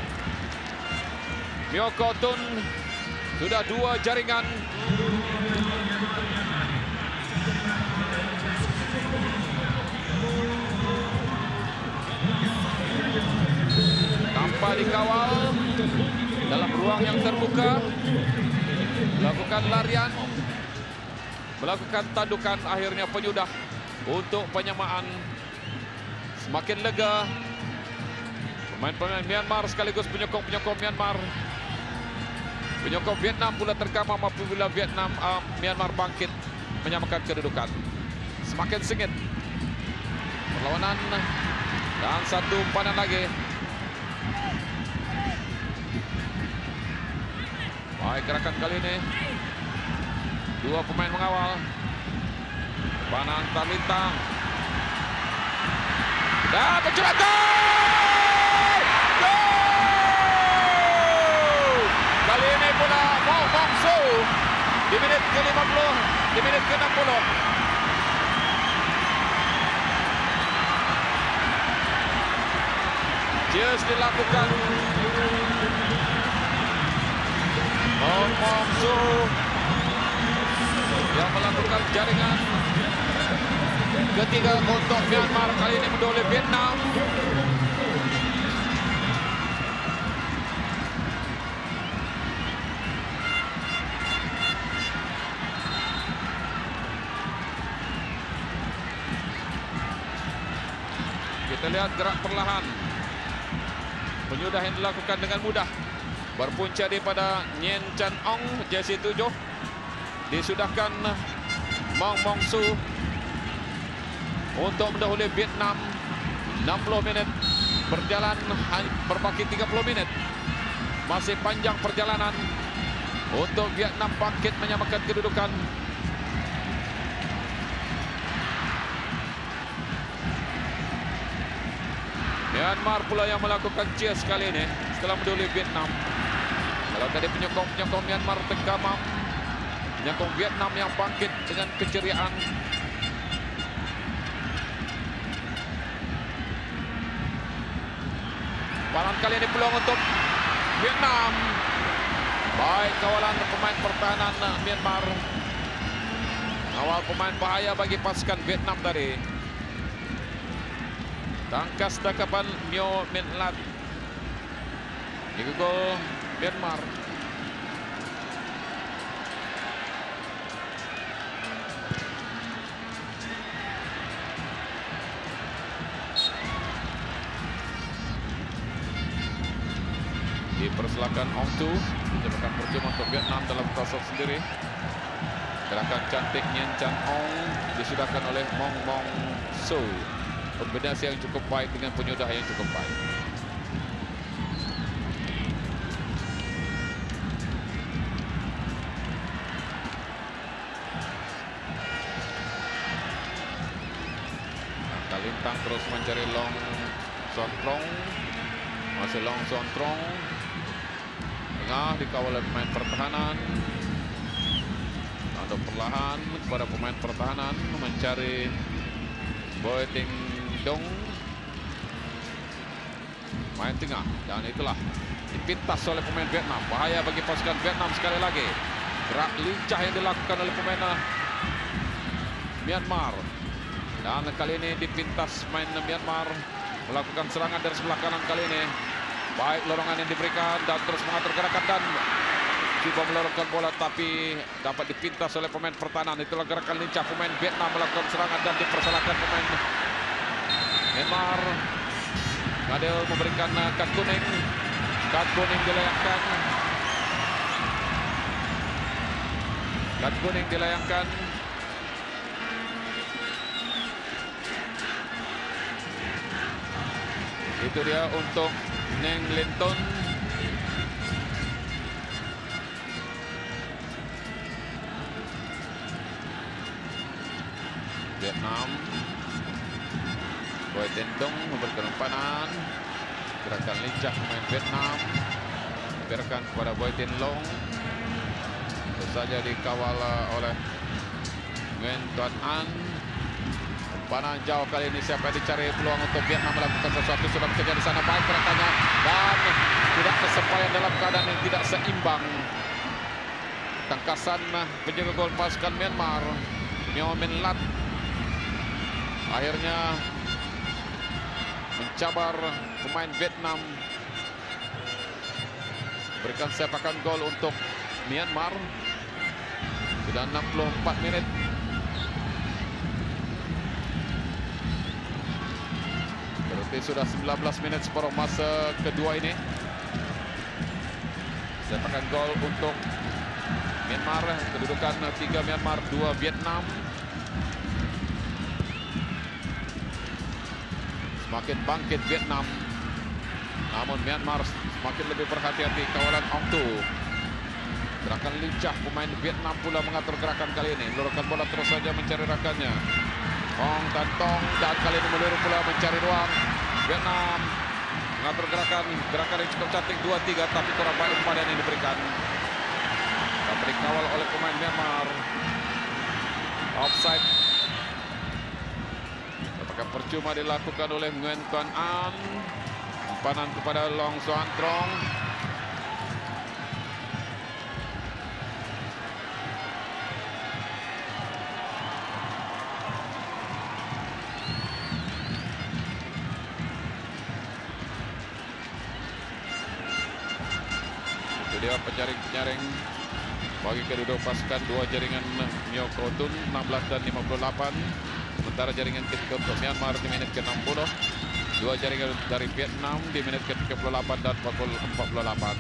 Myo Tun sudah 2 jaringan. Tanpa dikawal dalam ruang yang terbuka, melakukan larian, melakukan tandukan, akhirnya penyudah untuk penyamaan. Semakin lega pemain-pemain Myanmar sekaligus penyokong-penyokong Myanmar. Penyokong Vietnam pula tergamam apabila Myanmar bangkit menyamakan kedudukan. Semakin sengit perlawanan dan satu umpanan lagi. Baik gerakan kali ini. Dua pemain mengawal. Panan Talintang. Dan mencetak gol! Gol! Kali ini pula Mong Mong Su di menit ke-50, di menit ke-60. Cheers dilakukan. Mong Mong Su yang melakukan jaringan ketiga untuk Myanmar, kali ini mendoleh Vietnam. Kita lihat gerak perlahan. Penyudah yang dilakukan dengan mudah. Berpunca daripada Nyen Chan Ong, jersey 7. Disudahkan Mong Mong Su untuk mendahului Vietnam. 60 minit berjalan, berbaki 30 minit. Masih panjang perjalanan untuk Vietnam bangkit menyamakan kedudukan. Myanmar pula yang melakukan cheers kali ini setelah mendahului Vietnam. Kalau tadi penyokong Myanmar tergamam, penyokong Vietnam yang bangkit dengan keceriaan. Balan kali ini peluang untuk Vietnam. Baik kawalan pemain pertahanan Myanmar. Awal pemain bahaya bagi pasukan Vietnam tadi. Tangkas tangkapan Myo Min Lat. Ini gol Myanmar. Dipersilakan Ong Tu, menjadikan percuma untuk Vietnam dalam toss sendiri. Gerakan cantik Nyen Chan Ong disudahkan oleh Mong Mong Su. Kombinasi yang cukup baik dengan penyudah yang cukup baik. Talintang terus mencari Long Sontrong. Masih Long Sontrong. Tengah dikawal oleh pemain pertahanan. Untuk perlahan kepada pemain pertahanan mencari Boy Ting Dong. Main tengah dan itulah dipintas oleh pemain Vietnam. Bahaya bagi pasukan Vietnam sekali lagi. Gerak lincah yang dilakukan oleh pemain Myanmar. Dan kali ini dipintas pemain Myanmar melakukan serangan dari sebelah kanan kali ini. Baik lorongan yang diberikan dan terus mengatur gerakan dan coba melorongkan bola tapi dapat dipintas oleh pemain pertahanan. Itulah gerakan lincah pemain Vietnam melakukan serangan dan dipersalahkan pemain Myanmar. Adel memberikan kad kuning. Kad kuning dilayangkan. Kad kuning dilayangkan. Itu dia untuk Neng Linton. Vietnam. Boy Tendong memberikan umpanan. Gerakan lincah pemain Vietnam. Biarkan kepada Boy Tin Long. Tentu saja dikawal oleh Nguyen Tuan An. Umpanan jauh kali ini, siapa yang dicari peluang untuk Vietnam melakukan sesuatu. Sudah bekerja di sana, baik gerakannya dan tidak kesepayan dalam keadaan yang tidak seimbang. Tangkasan penjaga gol pasukan Myanmar Myo Min Lat akhirnya mencabar pemain Vietnam. Berikan sepakan gol untuk Myanmar. Sudah 64 menit. Berarti sudah 19 menit separuh masa kedua ini. Sepakan gol untuk Myanmar. Kedudukan 3 Myanmar, 2 Vietnam. Semakin bangkit Vietnam. Namun Myanmar semakin lebih berhati-hati. Kawalan Ong Tu. Gerakan lincah pemain Vietnam pula mengatur gerakan kali ini. Meluruskan bola terus saja mencari rakannya. Hong Tan Tong dan kali ini meluru pula mencari ruang. Vietnam mengatur gerakan yang cukup cantik 2-3, tapi kurang baik umpan yang diberikan. Tapi dikawal oleh pemain Myanmar. Offside. Apakah percuma dilakukan oleh Nguyen Tuan An. Umpanan kepada Long Xuan Trong. Dia penjaring-penjaring bagi kedua pasukan. 2 jaringan Myo Kotun 16 dan 58. Sementara jaringan ketiga untuk Myanmar di menit ke-60. 2 jaringan dari Vietnam di menit ke-38 dan 48.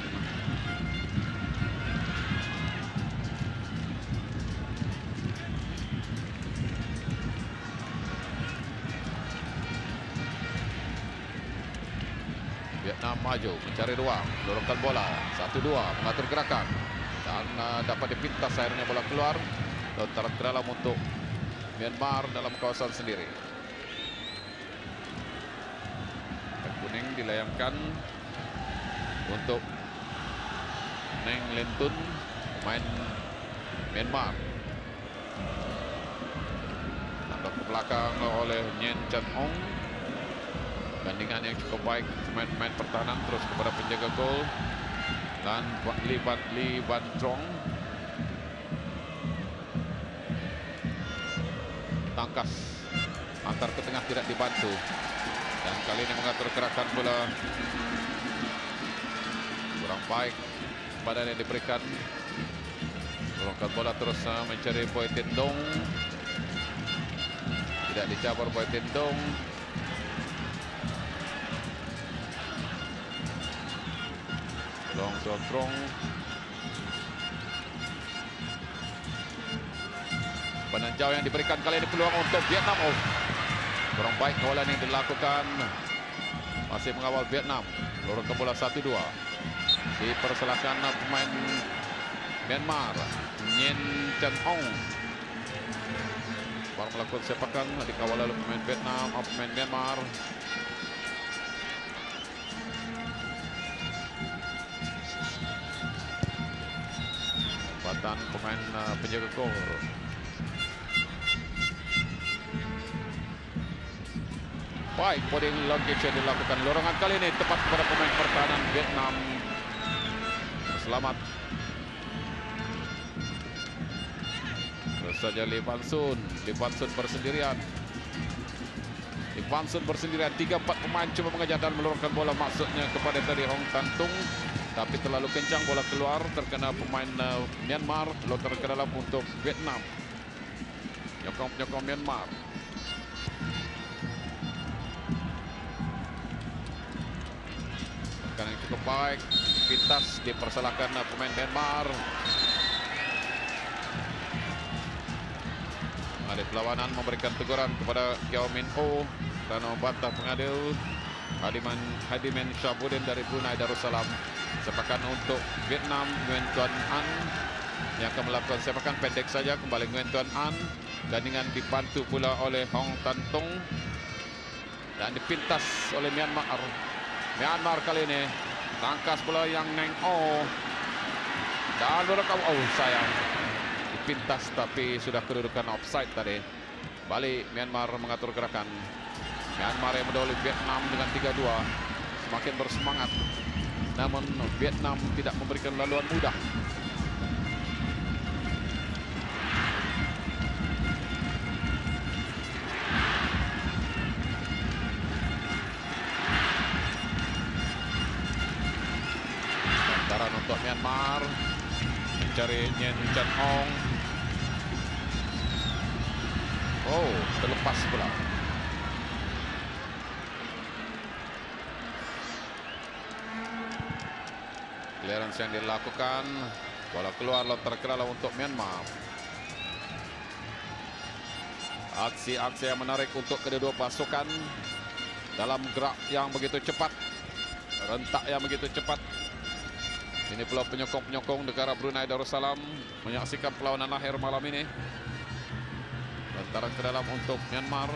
Vietnam maju mencari ruang, dorongkan bola 1-2, mengatur gerakan dan dapat dipintas akhirnya bola keluar tarik ke dalam untuk Myanmar dalam kawasan sendiri. Kartu kuning dilayangkan untuk Neng Lentun, pemain Myanmar. Nambah ke belakang oleh Nyen Chan Ong. Bandingan yang cukup baik pemain-pemain pertahanan terus kepada penjaga gol dan Lee Van Trong. Tangkas antar ke tengah tidak dibantu dan kali ini mengatur gerakan bola kurang baik badan yang diberikan. Dorongkan bola terus mencari Boy Tendong, tidak dicabar Boy Tendong. Long Xuan Trong. Pandan jauh yang diberikan kali ini peluang untuk Vietnam. Oh, kurang baik kawalan yang dilakukan. Masih mengawal Vietnam. Lorong ke bola 1-2. Dipersilakan pemain Myanmar, Nyen Chan Ong. Baru melakukan sepakan, dikawal oleh pemain Vietnam, pemain Myanmar. Batan pemain penjaga gol. Baik, body lockage yang dilakukan. Lorongan kali ini tepat kepada pemain pertahanan Vietnam. Selamat. Terus saja Lee Van Sun bersendirian. Lee Van Sun bersendirian. 3-4 pemain coba mengejar dan meluruskan bola, maksudnya kepada tadi Hong Tan Tung. Tapi terlalu kencang bola keluar, terkena pemain Myanmar, loter ke dalam untuk Vietnam. Nyokong Myanmar. Tekan yang cukup baik, pintas dipersalahkan pemain Myanmar. Ada perlawanan memberikan teguran kepada Kiao Min Ho karena membantah pengadil Hadiman Syahbudin dari Brunei Darussalam. Sepakan untuk Vietnam, Nguyen Tuan An yang akan melakukan sepakan pendek saja. Kembali Nguyen Tuan An. Gandingan dibantu pula oleh Hong Tan Tung. Dan dipintas oleh Myanmar. Myanmar kali ini. Tangkas pula yang Neng O. Dan berekam. Oh, sayang. Dipintas tapi sudah kedudukan offside tadi. Balik Myanmar mengatur gerakan. Myanmar yang mendahului Vietnam dengan 3-2. Semakin bersemangat. Namun Vietnam tidak memberikan laluan mudah. Lantaran untuk Myanmar mencari Nyen Chan Ong. Oh, terlepas pula. Clearance yang dilakukan. Bola keluar lontar ke dalam untuk Myanmar. Aksi-aksi yang menarik untuk kedua pasukan dalam gerak yang begitu cepat, rentak yang begitu cepat. Ini pula penyokong-penyokong negara Brunei Darussalam menyaksikan perlawanan akhir malam ini. Lontaran ke dalam untuk Myanmar.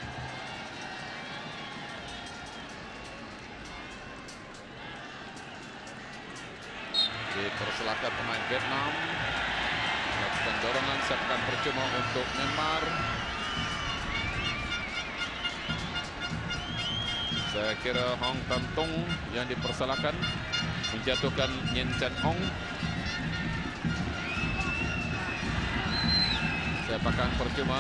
Dipersilakan pemain Vietnam melakukan dorongan siapkan percuma untuk Myanmar. Saya kira Hong Tan Tung yang dipersalahkan menjatuhkan Nyen Chan Ong. Sepakan percuma.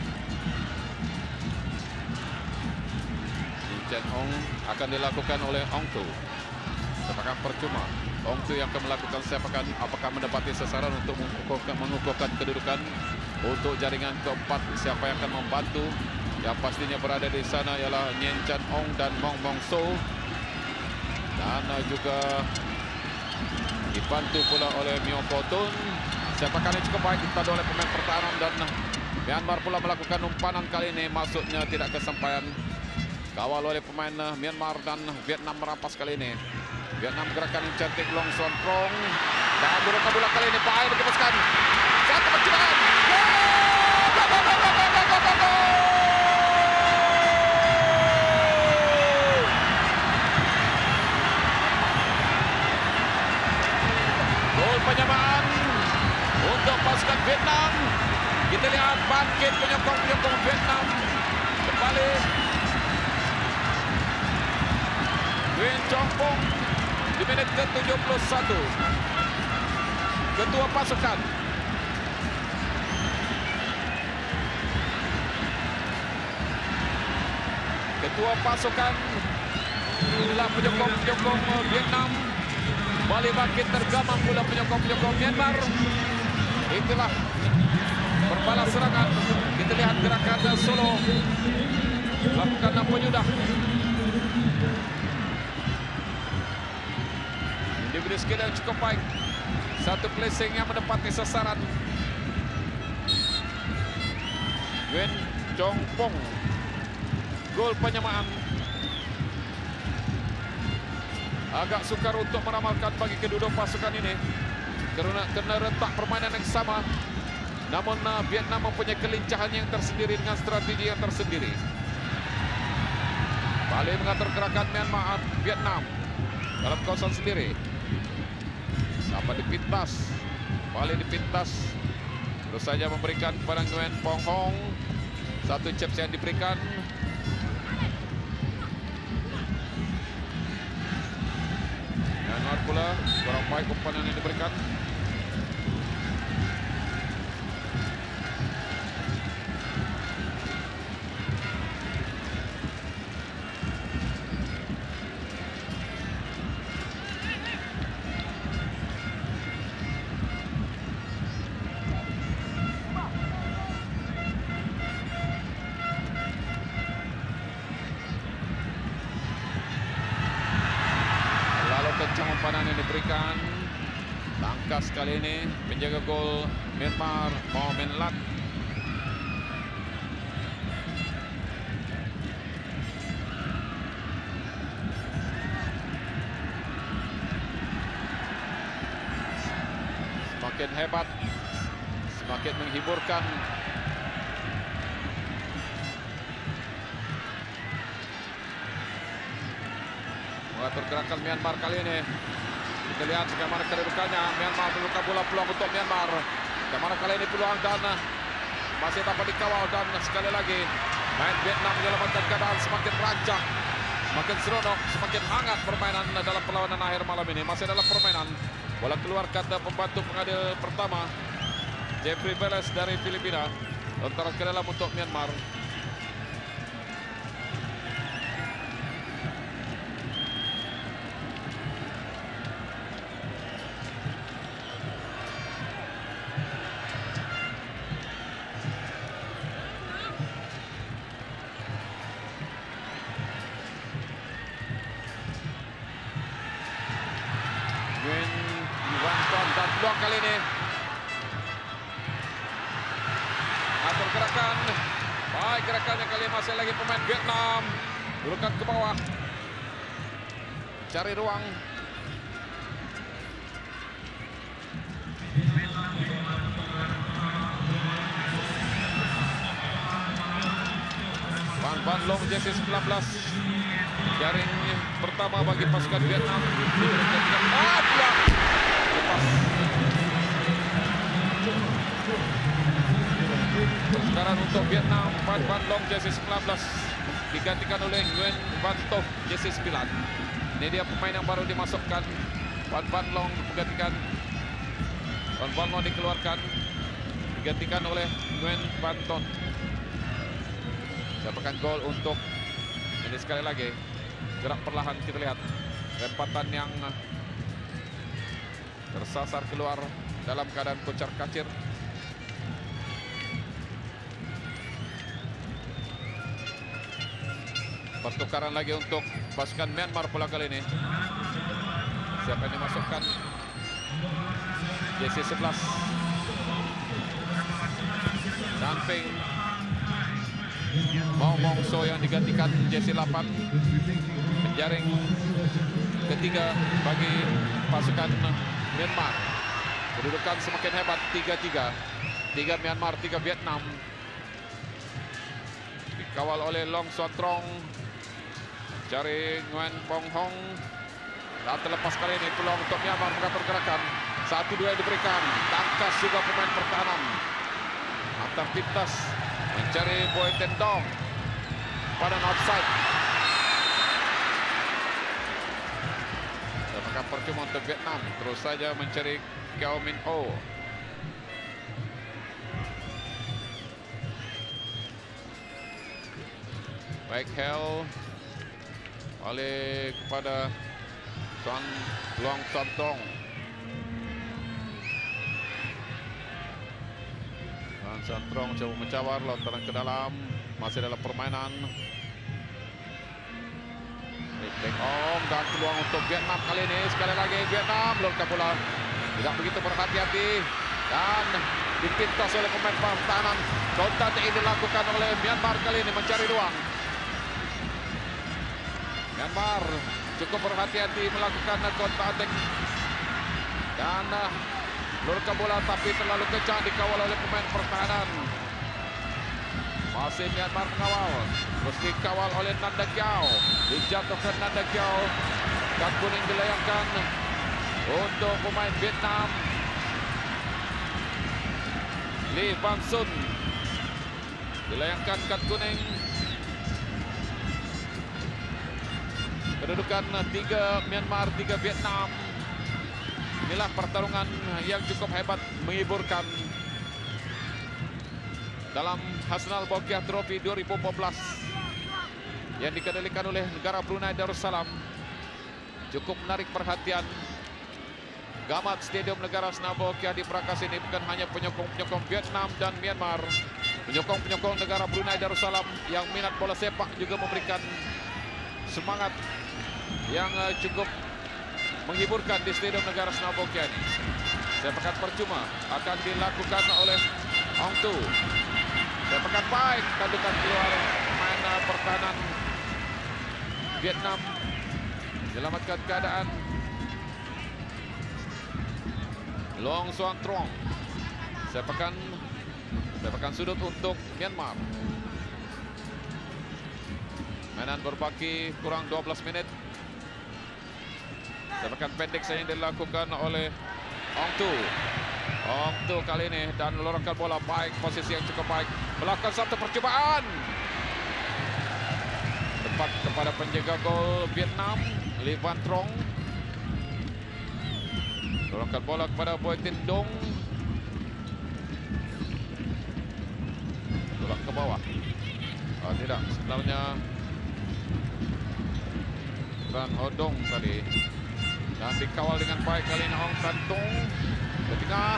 Nyen Chan Ong akan dilakukan oleh Ong Tu. Sepakan percuma. Ong Tu yang akan melakukan sepakan, apakah mendapati sasaran untuk mengukuhkan kedudukan untuk jaringan keempat. Siapa yang akan membantu? Yang pastinya berada di sana ialah Nyen Chan Ong dan Mong Mong So. Dan juga dibantu pula oleh Myo Po Tun. Sepakan yang cukup baik dipandu oleh pemain pertahanan dan Myanmar pula melakukan umpanan kali ini. Maksudnya tidak kesampaian. Kawal oleh pemain Myanmar dan Vietnam merampas kali ini. Vietnam gerakan yang cantik long son prong. Dan bola kali ini bahaya dikepaskan. Satu percobaan. Gol penyamaan untuk pasukan Vietnam. Kita lihat bangkit penyokong-penyokong Vietnam kembali. Nguyen Chong Pong di menit ke-71. Ketua pasukan. Ketua pasukan inilah penyokong-penyokong Vietnam. Balik bangkit tergamang pula penyokong-penyokong Myanmar. Itulah berbalas serangan. Kita lihat gerakan Solo lakukan penyudah. Individu skill yang cukup baik. Satu placing yang menepati sasaran. Nguyen Chong Pong. Gol penyamaan. Agak sukar untuk meramalkan bagi kedua pasukan ini kerana rentak permainan yang sama. Namun Vietnam mempunyai kelincahan yang tersendiri dengan strategi yang tersendiri. Balik mengatur gerakan Myanmar Vietnam dalam kawasan sendiri. Dapat dipintas. Balik dipintas. Terus saja memberikan kepada Nguyen Pong Hong. Satu chips yang diberikan. Myanmar pula kurang baik umpan yang diberikan. Kencang umpanan yang diberikan. Tangkas kali ini penjaga gol Myanmar Mo Men Lat. Semakin hebat, semakin menghiburkan. Mengatur gerakan Myanmar kali ini. Kita lihat bagaimana kedudukannya. Myanmar membuka bola peluang untuk Myanmar. Bagaimana kali ini peluang dan masih dapat dikawal dan sekali lagi main Vietnam menyelamatkan keadaan semakin rancang, semakin seronok, semakin hangat permainan dalam perlawanan akhir malam ini. Masih dalam permainan. Bola keluar kata pembantu pengadil pertama Jeffrey Veles dari Filipina. Lontaran ke dalam untuk Myanmar. Nguyen kali ini. Atur gerakan. Baik gerakannya kali ini, masih lagi pemain Vietnam. Dulukan ke bawah. Cari ruang. Van Long jersey 19. Jaring pertama bagi pasukan Vietnam. Lepas. Sekarang untuk Vietnam, Van Long jersey 19 digantikan oleh Nguyen Van Toh jersey 9. Ini dia pemain yang baru dimasukkan. Van Long menggantikan. Van Long dikeluarkan, digantikan oleh Nguyen Van Toh. Dapatkan gol untuk ini sekali lagi. Gerak perlahan kita lihat. Rempatan yang tersasar keluar dalam keadaan kocar-kacir. Pertukaran lagi untuk pasukan Myanmar pula kali ini. Siapa yang dimasukkan? jersey 11. Damping Mong So yang digantikan jersey 8. Penjaring ketiga bagi pasukan Myanmar. Kedudukan semakin hebat, 3-3. 3 Myanmar, 3 Vietnam. Dikawal oleh Long Suan Trong. Cari Nguyen Pong Hong. Dan terlepas kali ini peluang untuk Myanmar mengatur gerakan. 1-2 yang diberikan. Tangkas juga pemain pertahanan. Antang pintas mencari Boy Tendong. Pada offside. Apakah percuma untuk Vietnam? Terus saja mencari Kiao Min Ho. Baik Hell oleh kepada Long Suan Trong. Long Suan Trong coba mencawar, lontaran ke dalam, masih dalam permainan. Take on dan peluang untuk Vietnam kali ini. Sekali lagi Vietnam luruskan bola, tidak begitu berhati-hati dan dipintas oleh pemain pertahanan. Counter ini dilakukan oleh Myanmar kali ini, mencari ruang. Myanmar cukup berhati-hati melakukan counter attack dan luruskan bola, tapi terlalu kencang dikawal oleh pemain pertahanan. Masih Myanmar mengawal, terus dikawal oleh Nanda Kiao, dijatuhkan Nanda Kiao, kad kuning dilayangkan untuk pemain Vietnam. Lee Van Sun dilayangkan kad kuning. Kedudukan 3 Myanmar, 3 Vietnam. Inilah pertarungan yang cukup hebat, menghiburkan dalam Hasnal Bolkiah Trophy 2014 yang dikendalikan oleh negara Brunei Darussalam. Cukup menarik perhatian. Gamat Stadium Negara Hasnal Bolkiah di Prakash ini bukan hanya penyokong-penyokong Vietnam dan Myanmar. Penyokong-penyokong negara Brunei Darussalam yang minat bola sepak juga memberikan semangat yang cukup menghiburkan di Stadium Negara Hasnal Bolkiah ini. Sepakat percuma akan dilakukan oleh Hong Tu. Sepakat baik, kandukan keluar pemain pertahanan Vietnam. Selamatkan keadaan. Long Suan Trong. Sepakan sudut untuk Myanmar. Mainan berbaki kurang 12 menit. Sepakan pendek saja yang dilakukan oleh Hong Tu. Hong Tu kali ini dan lorongkan bola baik, posisi yang cukup baik. Melakukan satu percobaan. Tepat kepada penjaga gol Vietnam, Lee Van Trong. Lorongkan bola kepada Boy Tendong. Tolak ke bawah. Tidak, sebenarnya Ran Hodong tadi. Dan dikawal dengan baik kali ini Hong Tan Tung. Ke tengah.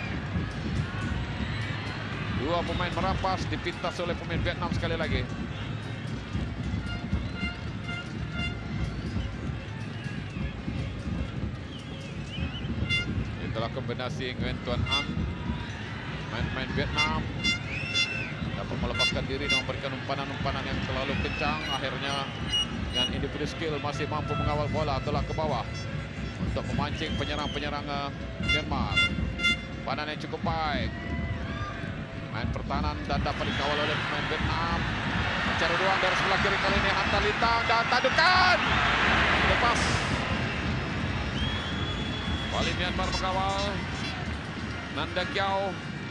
Dua pemain merampas, dipintas oleh pemain Vietnam sekali lagi. Telah kombinasi Nguyen Tuan An. Main-main Vietnam dapat melepaskan diri dan memberikan umpanan-umpanan yang terlalu kencang. Akhirnya dengan individu skill masih mampu mengawal bola telah ke bawah untuk memancing penyerang-penyerang Myanmar. Panan yang cukup baik. Main pertahanan dan dapat dikawal oleh pemain Vietnam. Mencari ruang dari sebelah kiri, kali ini hantar lintang dan tadukan. Lepas. Kembali Myanmar mengawal. Nanda Kiao.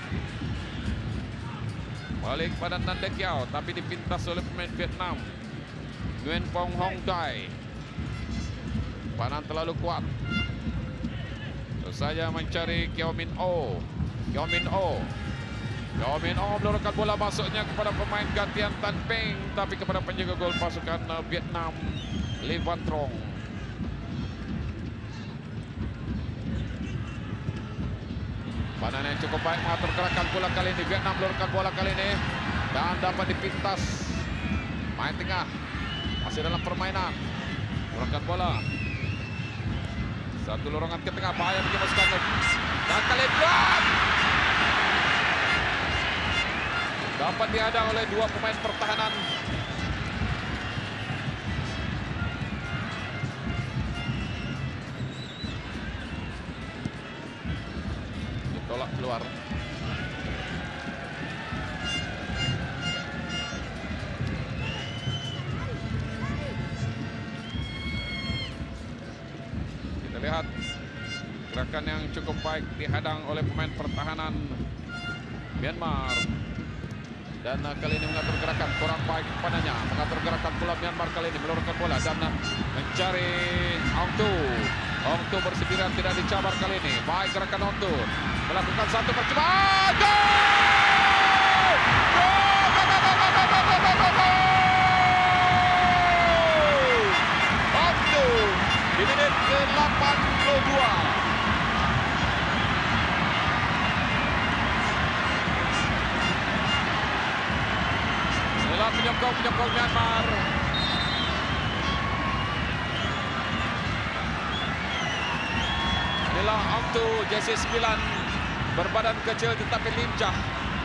Balik kepada Nanda Kiao, tapi dipintas oleh pemain Vietnam. Nguyen Phong Hong Dai. Panan terlalu kuat. Terus saja mencari Kiao Min Oh. Kiao Min Oh melorotkan bola masuknya kepada pemain gantian Tan Peng, tapi kepada penjaga gol pasukan Vietnam, Lee Van Trong. Panan yang cukup baik mengatur gerakan bola kali ini. Vietnam melorotkan bola kali ini dan dapat dipintas. Main tengah, masih dalam permainan. Melorotkan bola. Satu lorongan ke tengah, bahaya bagi pasukan. Dan kali buat. Dapat dihadang oleh dua pemain pertahanan. Ditolak keluar. Kita lihat gerakan yang cukup baik dihadang oleh pemain pertahanan Myanmar. Dan kali ini mengatur gerakan kurang baik padanya. Mengatur gerakan bola Myanmar kali ini. Melorotkan bola dan mencari Ong Tu. Ong Tu bersendirian, tidak dicabar kali ini. Baik gerakan Ong Tu. Melakukan satu percobaan. Gol! Ong Tu di menit ke-82. Penyokong Myanmar. Inilah Ong Tu, jersey 9, berbadan kecil tetapi lincah.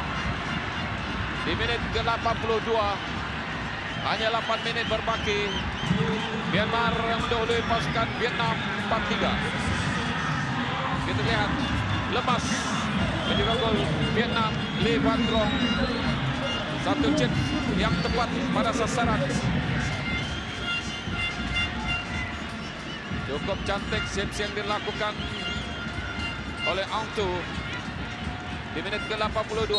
Di menit ke-82, hanya 8 menit berbaki. Myanmar mendahului pasukan Vietnam 4-3. Kita lihat lepas menjaga gol Vietnam, Lee Van Trong. Satu chip yang tepat pada sasaran. Cukup cantik saves yang dilakukan oleh Ong Tu di menit ke-82.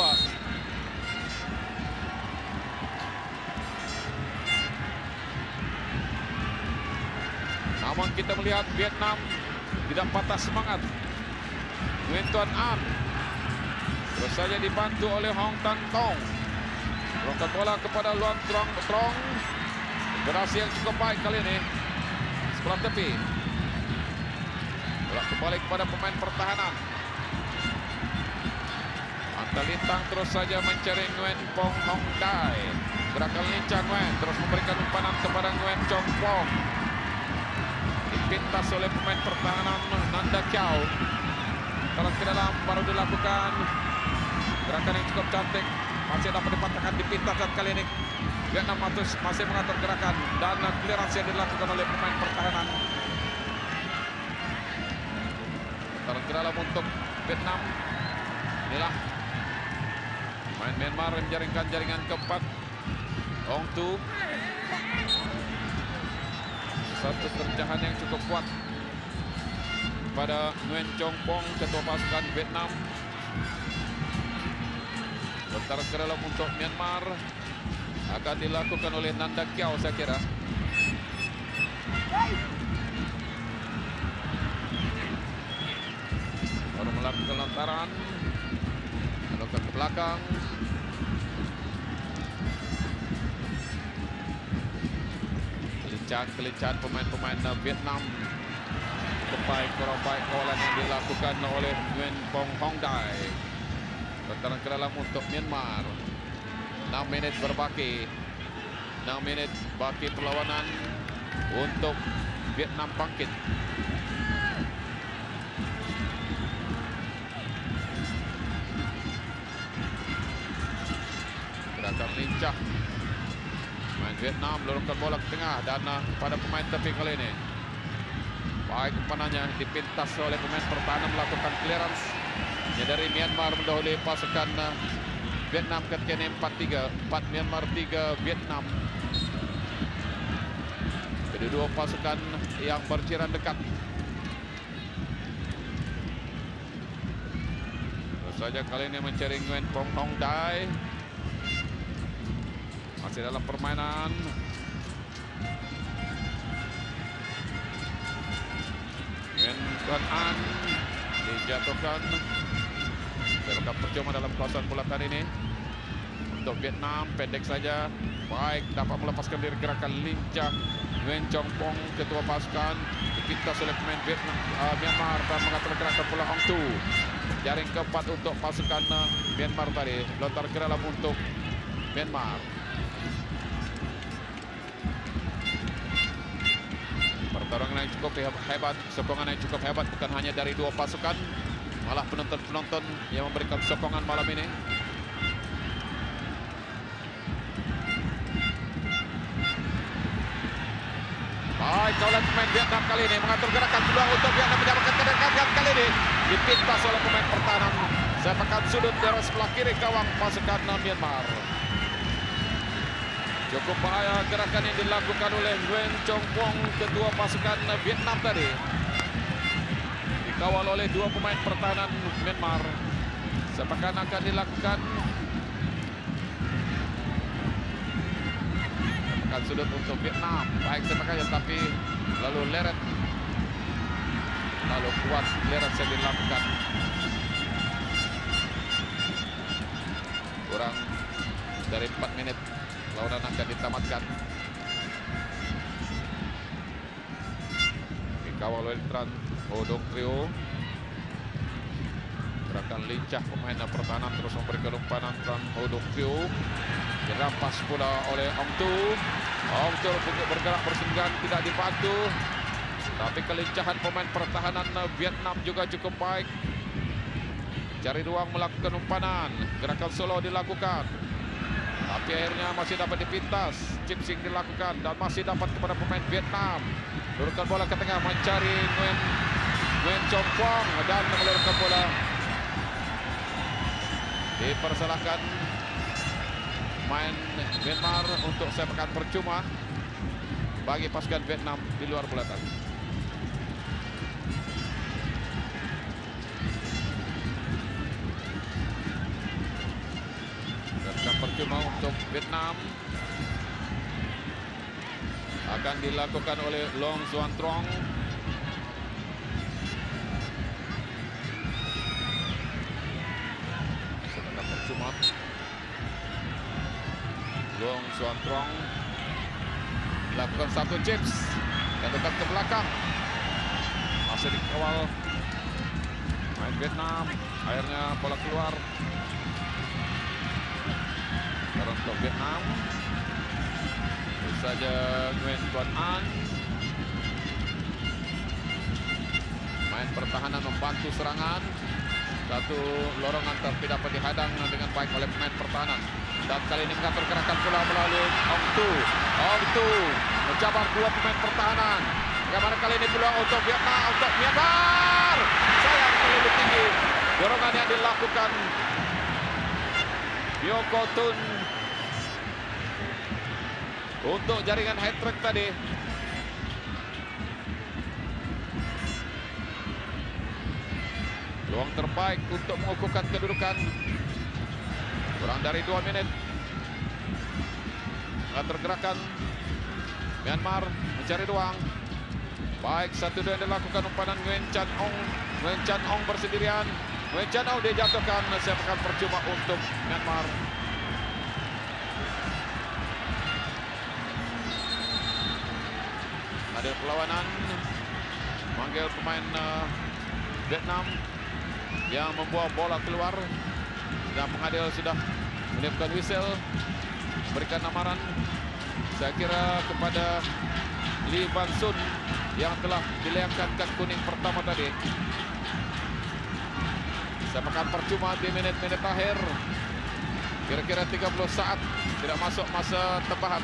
Namun kita melihat Vietnam tidak patah semangat. Nguyen Tuan An terus saja dibantu oleh Hong Tan Tong. Melorotkan bola kepada Luan Trong. Berhasil yang cukup baik kali ini. Sebelah tepi. Bola kembali kepada pemain pertahanan. Hantar lintang terus saja mencari Nguyen Phong Hong Dai. Gerakan lincah Nguyen terus memberikan umpanan kepada Nguyen Chong Phong. Dipintas oleh pemain pertahanan Nanda Kiao. Tarik ke dalam baru dilakukan. Gerakan yang cukup cantik. Masih dapat dipatahkan, dipintas dan kali ini Vietnam masih mengatur gerakan dan clearance yang dilakukan oleh pemain pertahanan. Tarik ke dalam untuk Vietnam. Inilah main Myanmar menjaringkan jaringan keempat. Ong Tu. Satu terjahan yang cukup kuat pada Nguyen Chong Phong, ketua pasukan Vietnam. Bentar ke dalam untuk Myanmar akan dilakukan oleh Nanda Kiao, saya kira. Baru melakukan lontaran, melakukan ke belakang. Kelincahan pemain-pemain Vietnam. Kurang baik kawalan yang dilakukan oleh Nguyen Phong Hong Dai. Tekanan ke dalam untuk Myanmar. 6 menit berbaki. 6 menit baki perlawanan untuk Vietnam bangkit. lincah. Pemain Vietnam lorongkan bola ke tengah dan pada pemain tepi kali ini. Baik umpanannya dipintas oleh pemain pertahanan melakukan clearance. Dari Myanmar mendahului pasukan Vietnam ketika ini 4-3. 4 Myanmar, 3 Vietnam. Kedua pasukan yang berjiran dekat. Terus saja kali ini mencari Nguyen Pong Hong Dai. Masih dalam permainan. Nguyen Tuan An dijatuhkan. Terlekat percuma dalam kawasan bulatan ini. Untuk Vietnam pendek saja. Baik dapat melepaskan diri gerakan lincah. Nguyen Chong Pong ketua pasukan dipintas oleh pemain Vietnam, Myanmar dan mengatur gerakan pula Hong Tu. Jaring keempat untuk pasukan Myanmar tadi. Lontar ke dalam untuk Myanmar. Pertarungan yang cukup hebat, sokongan yang cukup hebat bukan hanya dari dua pasukan, malah penonton-penonton yang memberikan sokongan malam ini. Baik, oleh pemain Vietnam kali ini mengatur gerakan peluang untuk Vietnam mendapatkan kedekan kali ini dipintas oleh pemain pertahanan. Sepakan sudut dari sebelah kiri gawang pasukan Myanmar. Cukup bahaya gerakan yang dilakukan oleh Nguyen Chong Pong kedua pasukan Vietnam tadi. Dikawal oleh dua pemain pertahanan Myanmar. Sepakan akan dilakukan sudut untuk Vietnam. Baik sepakannya tapi lalu leret. Lalu kuat leret yang dilakukan. Kurang dari 4 menit lawanan akan ditamatkan. Dikawal oleh Tran Ho Dong Trio. Gerakan lincah pemain pertahanan terus memberikan umpan Tran Ho Dong Trio. Dirampas pula oleh Ong Tu. Ong Tu bergerak bersenggan tidak dibantu. Tapi kelincahan pemain pertahanan Vietnam juga cukup baik. Cari ruang melakukan umpanan. Gerakan solo dilakukan. Tapi akhirnya masih dapat dipintas. Chipsing dilakukan dan masih dapat kepada pemain Vietnam. Luruskan bola ke tengah mencari Nguyen Chong Pong dan meluruskan bola. Dipersalahkan main Myanmar untuk sepakan percuma bagi pasukan Vietnam di luar bulatan. Sepakan percuma untuk Vietnam akan dilakukan oleh Long Xuan Trong. Sepakan percuma Long Xuan Trong lakukan satu chips dan tetap ke belakang. Masih dikawal main Vietnam. Akhirnya bola keluar. Sekarang untuk Vietnam. Terus saja Nguyen Tuan An. Main pertahanan membantu serangan. Satu lorongan tapi dapat dihadang dengan baik oleh pemain pertahanan. Dan kali ini mengatur gerakan pula melalui Ong Tu. Ong Tu mencabar dua pemain pertahanan. Bagaimana kali ini peluang untuk Vietnam, untuk Myanmar. Sayang terlalu tinggi. Dorongan yang dilakukan Yoko Tun untuk jaringan hat-trick tadi. Peluang terbaik untuk mengukuhkan kedudukan. Kurang dari 2 menit. Tergerakan Myanmar mencari ruang. Baik, 1-2 yang dilakukan umpanan Nguyen Chan Ong. Nguyen Chan Ong bersendirian. Nguyen Chan Ong dijatuhkan. Sepakan percuma untuk Myanmar. Ada perlawanan. Manggil pemain Vietnam yang membawa bola keluar. Dan pengadil sudah meniupkan whistle, berikan amaran. Saya kira kepada Lee Van Sun yang telah dilayangkan kad kuning pertama tadi. Sepakan percuma di menit-menit akhir. Kira-kira 30 saat tidak masuk masa tambahan.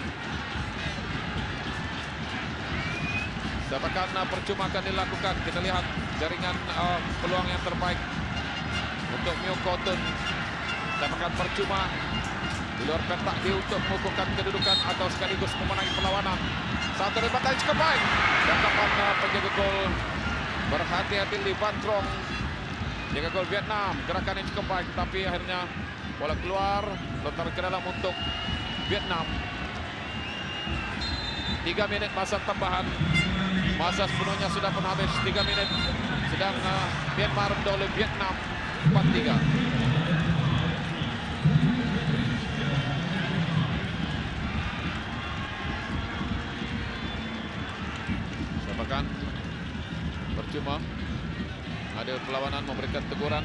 Sepakan percuma akan dilakukan. Kita lihat jaringan peluang yang terbaik untuk Mio Cotton. Sepakan percuma di luar pentak dia untuk mengukuhkan kedudukan atau sekaligus memenangi perlawanan. Satu tembakan cukup baik. Tangkapan penjaga gol berhati-hati Lee Van Trong. Jaga gol Vietnam, gerakan yang cukup baik, tapi akhirnya bola keluar, lontar ke dalam untuk Vietnam. 3 minit masa tambahan. Masa sepenuhnya sudah pun habis. 3 minit. Sedang Myanmar mendahului Vietnam 4-3. Sepakan percuma. Ada perlawanan memberikan teguran.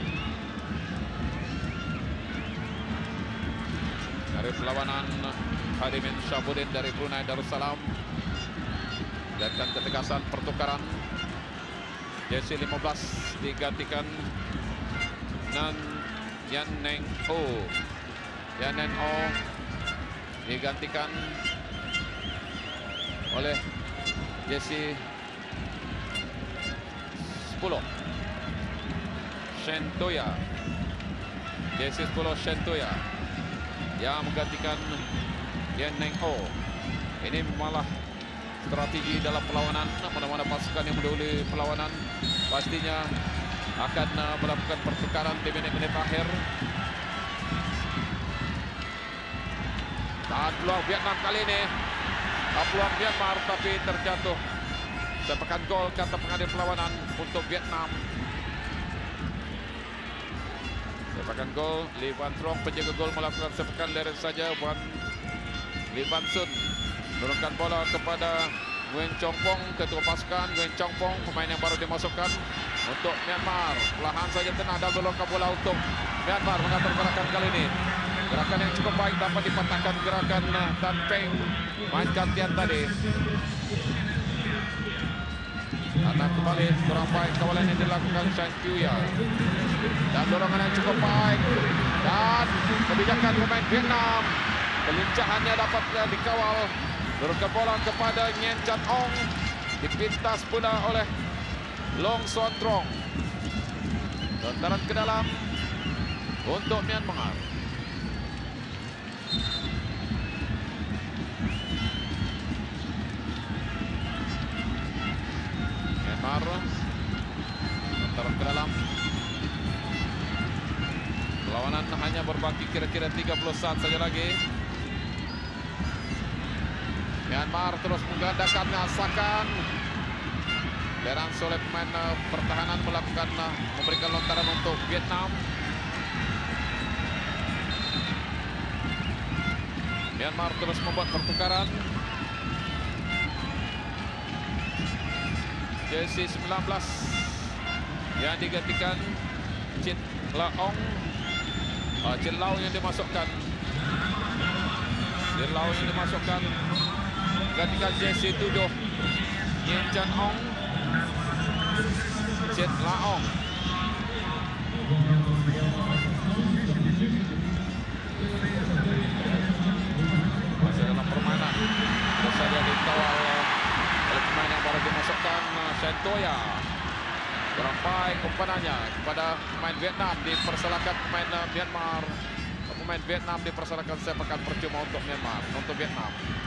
Dari perlawanan Hadimin Syahbudin dari Brunei Darussalam. Dan ketegasan pertukaran. Jersey 15 digantikan Nan Yan Neng O. Yan Neng O digantikan oleh jersey 10 Shen Toya. Jersey 10 Shen Toya yang menggantikan Yan Neng O. Ini malah strategi dalam perlawanan. Mana-mana pasukan yang mendahului perlawanan pastinya akan melakukan pertukaran di minit-minit akhir. Dan peluang Vietnam kali ini, peluang Myanmar tapi terjatuh. Sepakan gol kata pengadil perlawanan untuk Vietnam. Sepakan gol Lee Van Trong, penjaga gol melakukan sepakan leret saja. Lee Van Sun turunkan bola kepada Nguyen Chong Pong, ketua pasukan. Nguyen Chong Pong, pemain yang baru dimasukkan untuk Myanmar. Perlahan saja tenang dan melolongkan bola untuk Myanmar mengatur gerakan kali ini. Gerakan yang cukup baik dapat dipatahkan gerakan Tan Peng main gantian tadi. Karena kembali kurang baik kawalan yang dilakukan Shan Kyu-ya. Dan dorongan yang cukup baik. Dan kebijakan pemain Vietnam. Kelincahannya dapat dikawal. Turunkan bola kepada Nguyen Chan Ong. Dipintas pula oleh Long Suan Trong. Lontaran ke dalam untuk Myanmar. Myanmar lontaran ke dalam. Perlawanan hanya berbaki kira-kira 30 saat saja lagi. Myanmar terus menggandakan Sakan. Lerang oleh pemain pertahanan melakukan memberikan lontaran untuk Vietnam. Myanmar terus membuat pertukaran. Jersey 19 yang digantikan Chin Laong. Chin Lau yang dimasukkan. Chin Lau yang dimasukkan. Gantikan jersey 7 Nguyen Chan Ong. Chin Laong. Masih dalam permainan. Terus saja dikawal oleh pemain yang baru dimasukkan Shen Toya. Kurang baik umpanannya kepada pemain Vietnam, dipersalahkan pemain Myanmar. Pemain Vietnam dipersalahkan sepakan percuma untuk Myanmar, untuk Vietnam.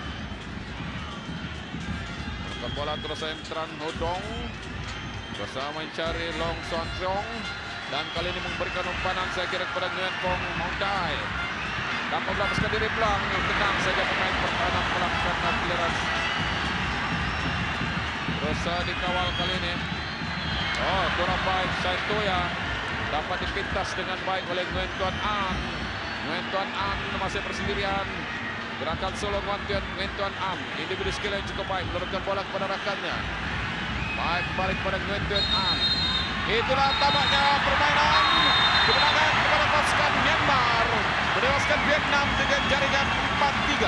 Bola terus entran Hodong bersama mencari Long Suan Trong, dan kali ini memberikan umpanan saya kira kepada Nguyen Pong Mondai. Tanpa melapaskan diri pelang, tenang saja pemain pertahanan melakukan clearance. Terus dikawal kali ini. Oh, kurang baik Shen Toya. Dapat dipintas dengan baik oleh Nguyen Tuan An. Nguyen Tuan An masih bersendirian. Gerakan solo Nguyen Tuan An. Individu skill yang cukup baik. Menurunkan bola kepada rakannya. Baik balik kepada Nguyen Tuan An. Itulah tampaknya permainan. Kemenangan kepada pasukan Myanmar. Menewaskan Vietnam dengan jaringan 4-3.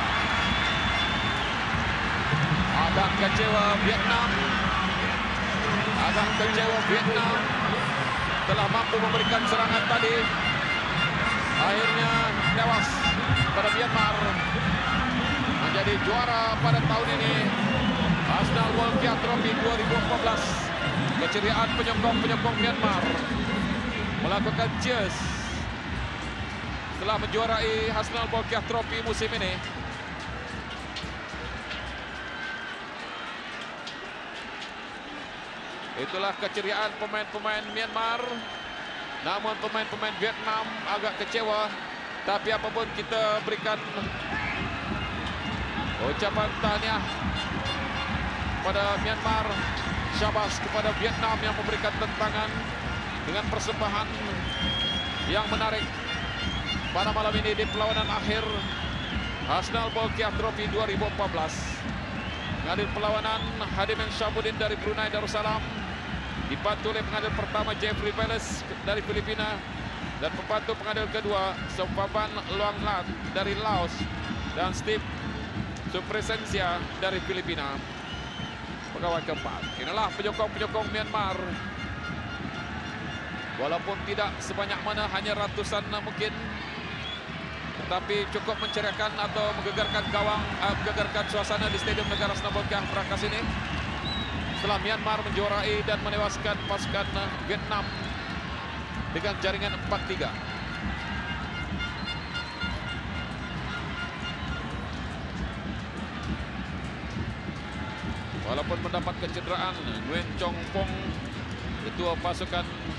Agak kecewa Vietnam. Agak kecewa Vietnam. Telah mampu memberikan serangan tadi. Akhirnya tewas kepada Myanmar menjadi juara pada tahun ini. Hasnal Bolkiah Trophy 2014. Keceriaan penyokong-penyokong Myanmar melakukan cheers setelah menjuarai Hasnal Bolkiah Trophy musim ini. Itulah keceriaan pemain-pemain Myanmar. Namun pemain-pemain Vietnam agak kecewa. Tapi apapun, kita berikan ucapan tahniah kepada Myanmar. Syabas kepada Vietnam yang memberikan tentangan dengan persembahan yang menarik pada malam ini di perlawanan akhir Hasnal Bolkiah Trophy 2014. Pengadil perlawanan Hadimin Syamsuddin dari Brunei Darussalam, dibantu oleh pengadil pertama Jeffrey Veles dari Filipina, dan pembantu pengadil kedua Sopavan Luanglat dari Laos dan Steve Supresensia dari Filipina. Pegawai keempat, inilah penyokong-penyokong Myanmar. Walaupun tidak sebanyak mana, hanya ratusan mungkin, tetapi cukup menceriakan atau menggegarkan gawang, menggegarkan suasana di Stadium Negara Hasnal Bolkiah Brankas ini. Setelah Myanmar menjuarai dan menewaskan pasukan Vietnam dengan jaringan 4-3. Walaupun mendapat kecederaan, Nguyen Chong Pong, ketua pasukan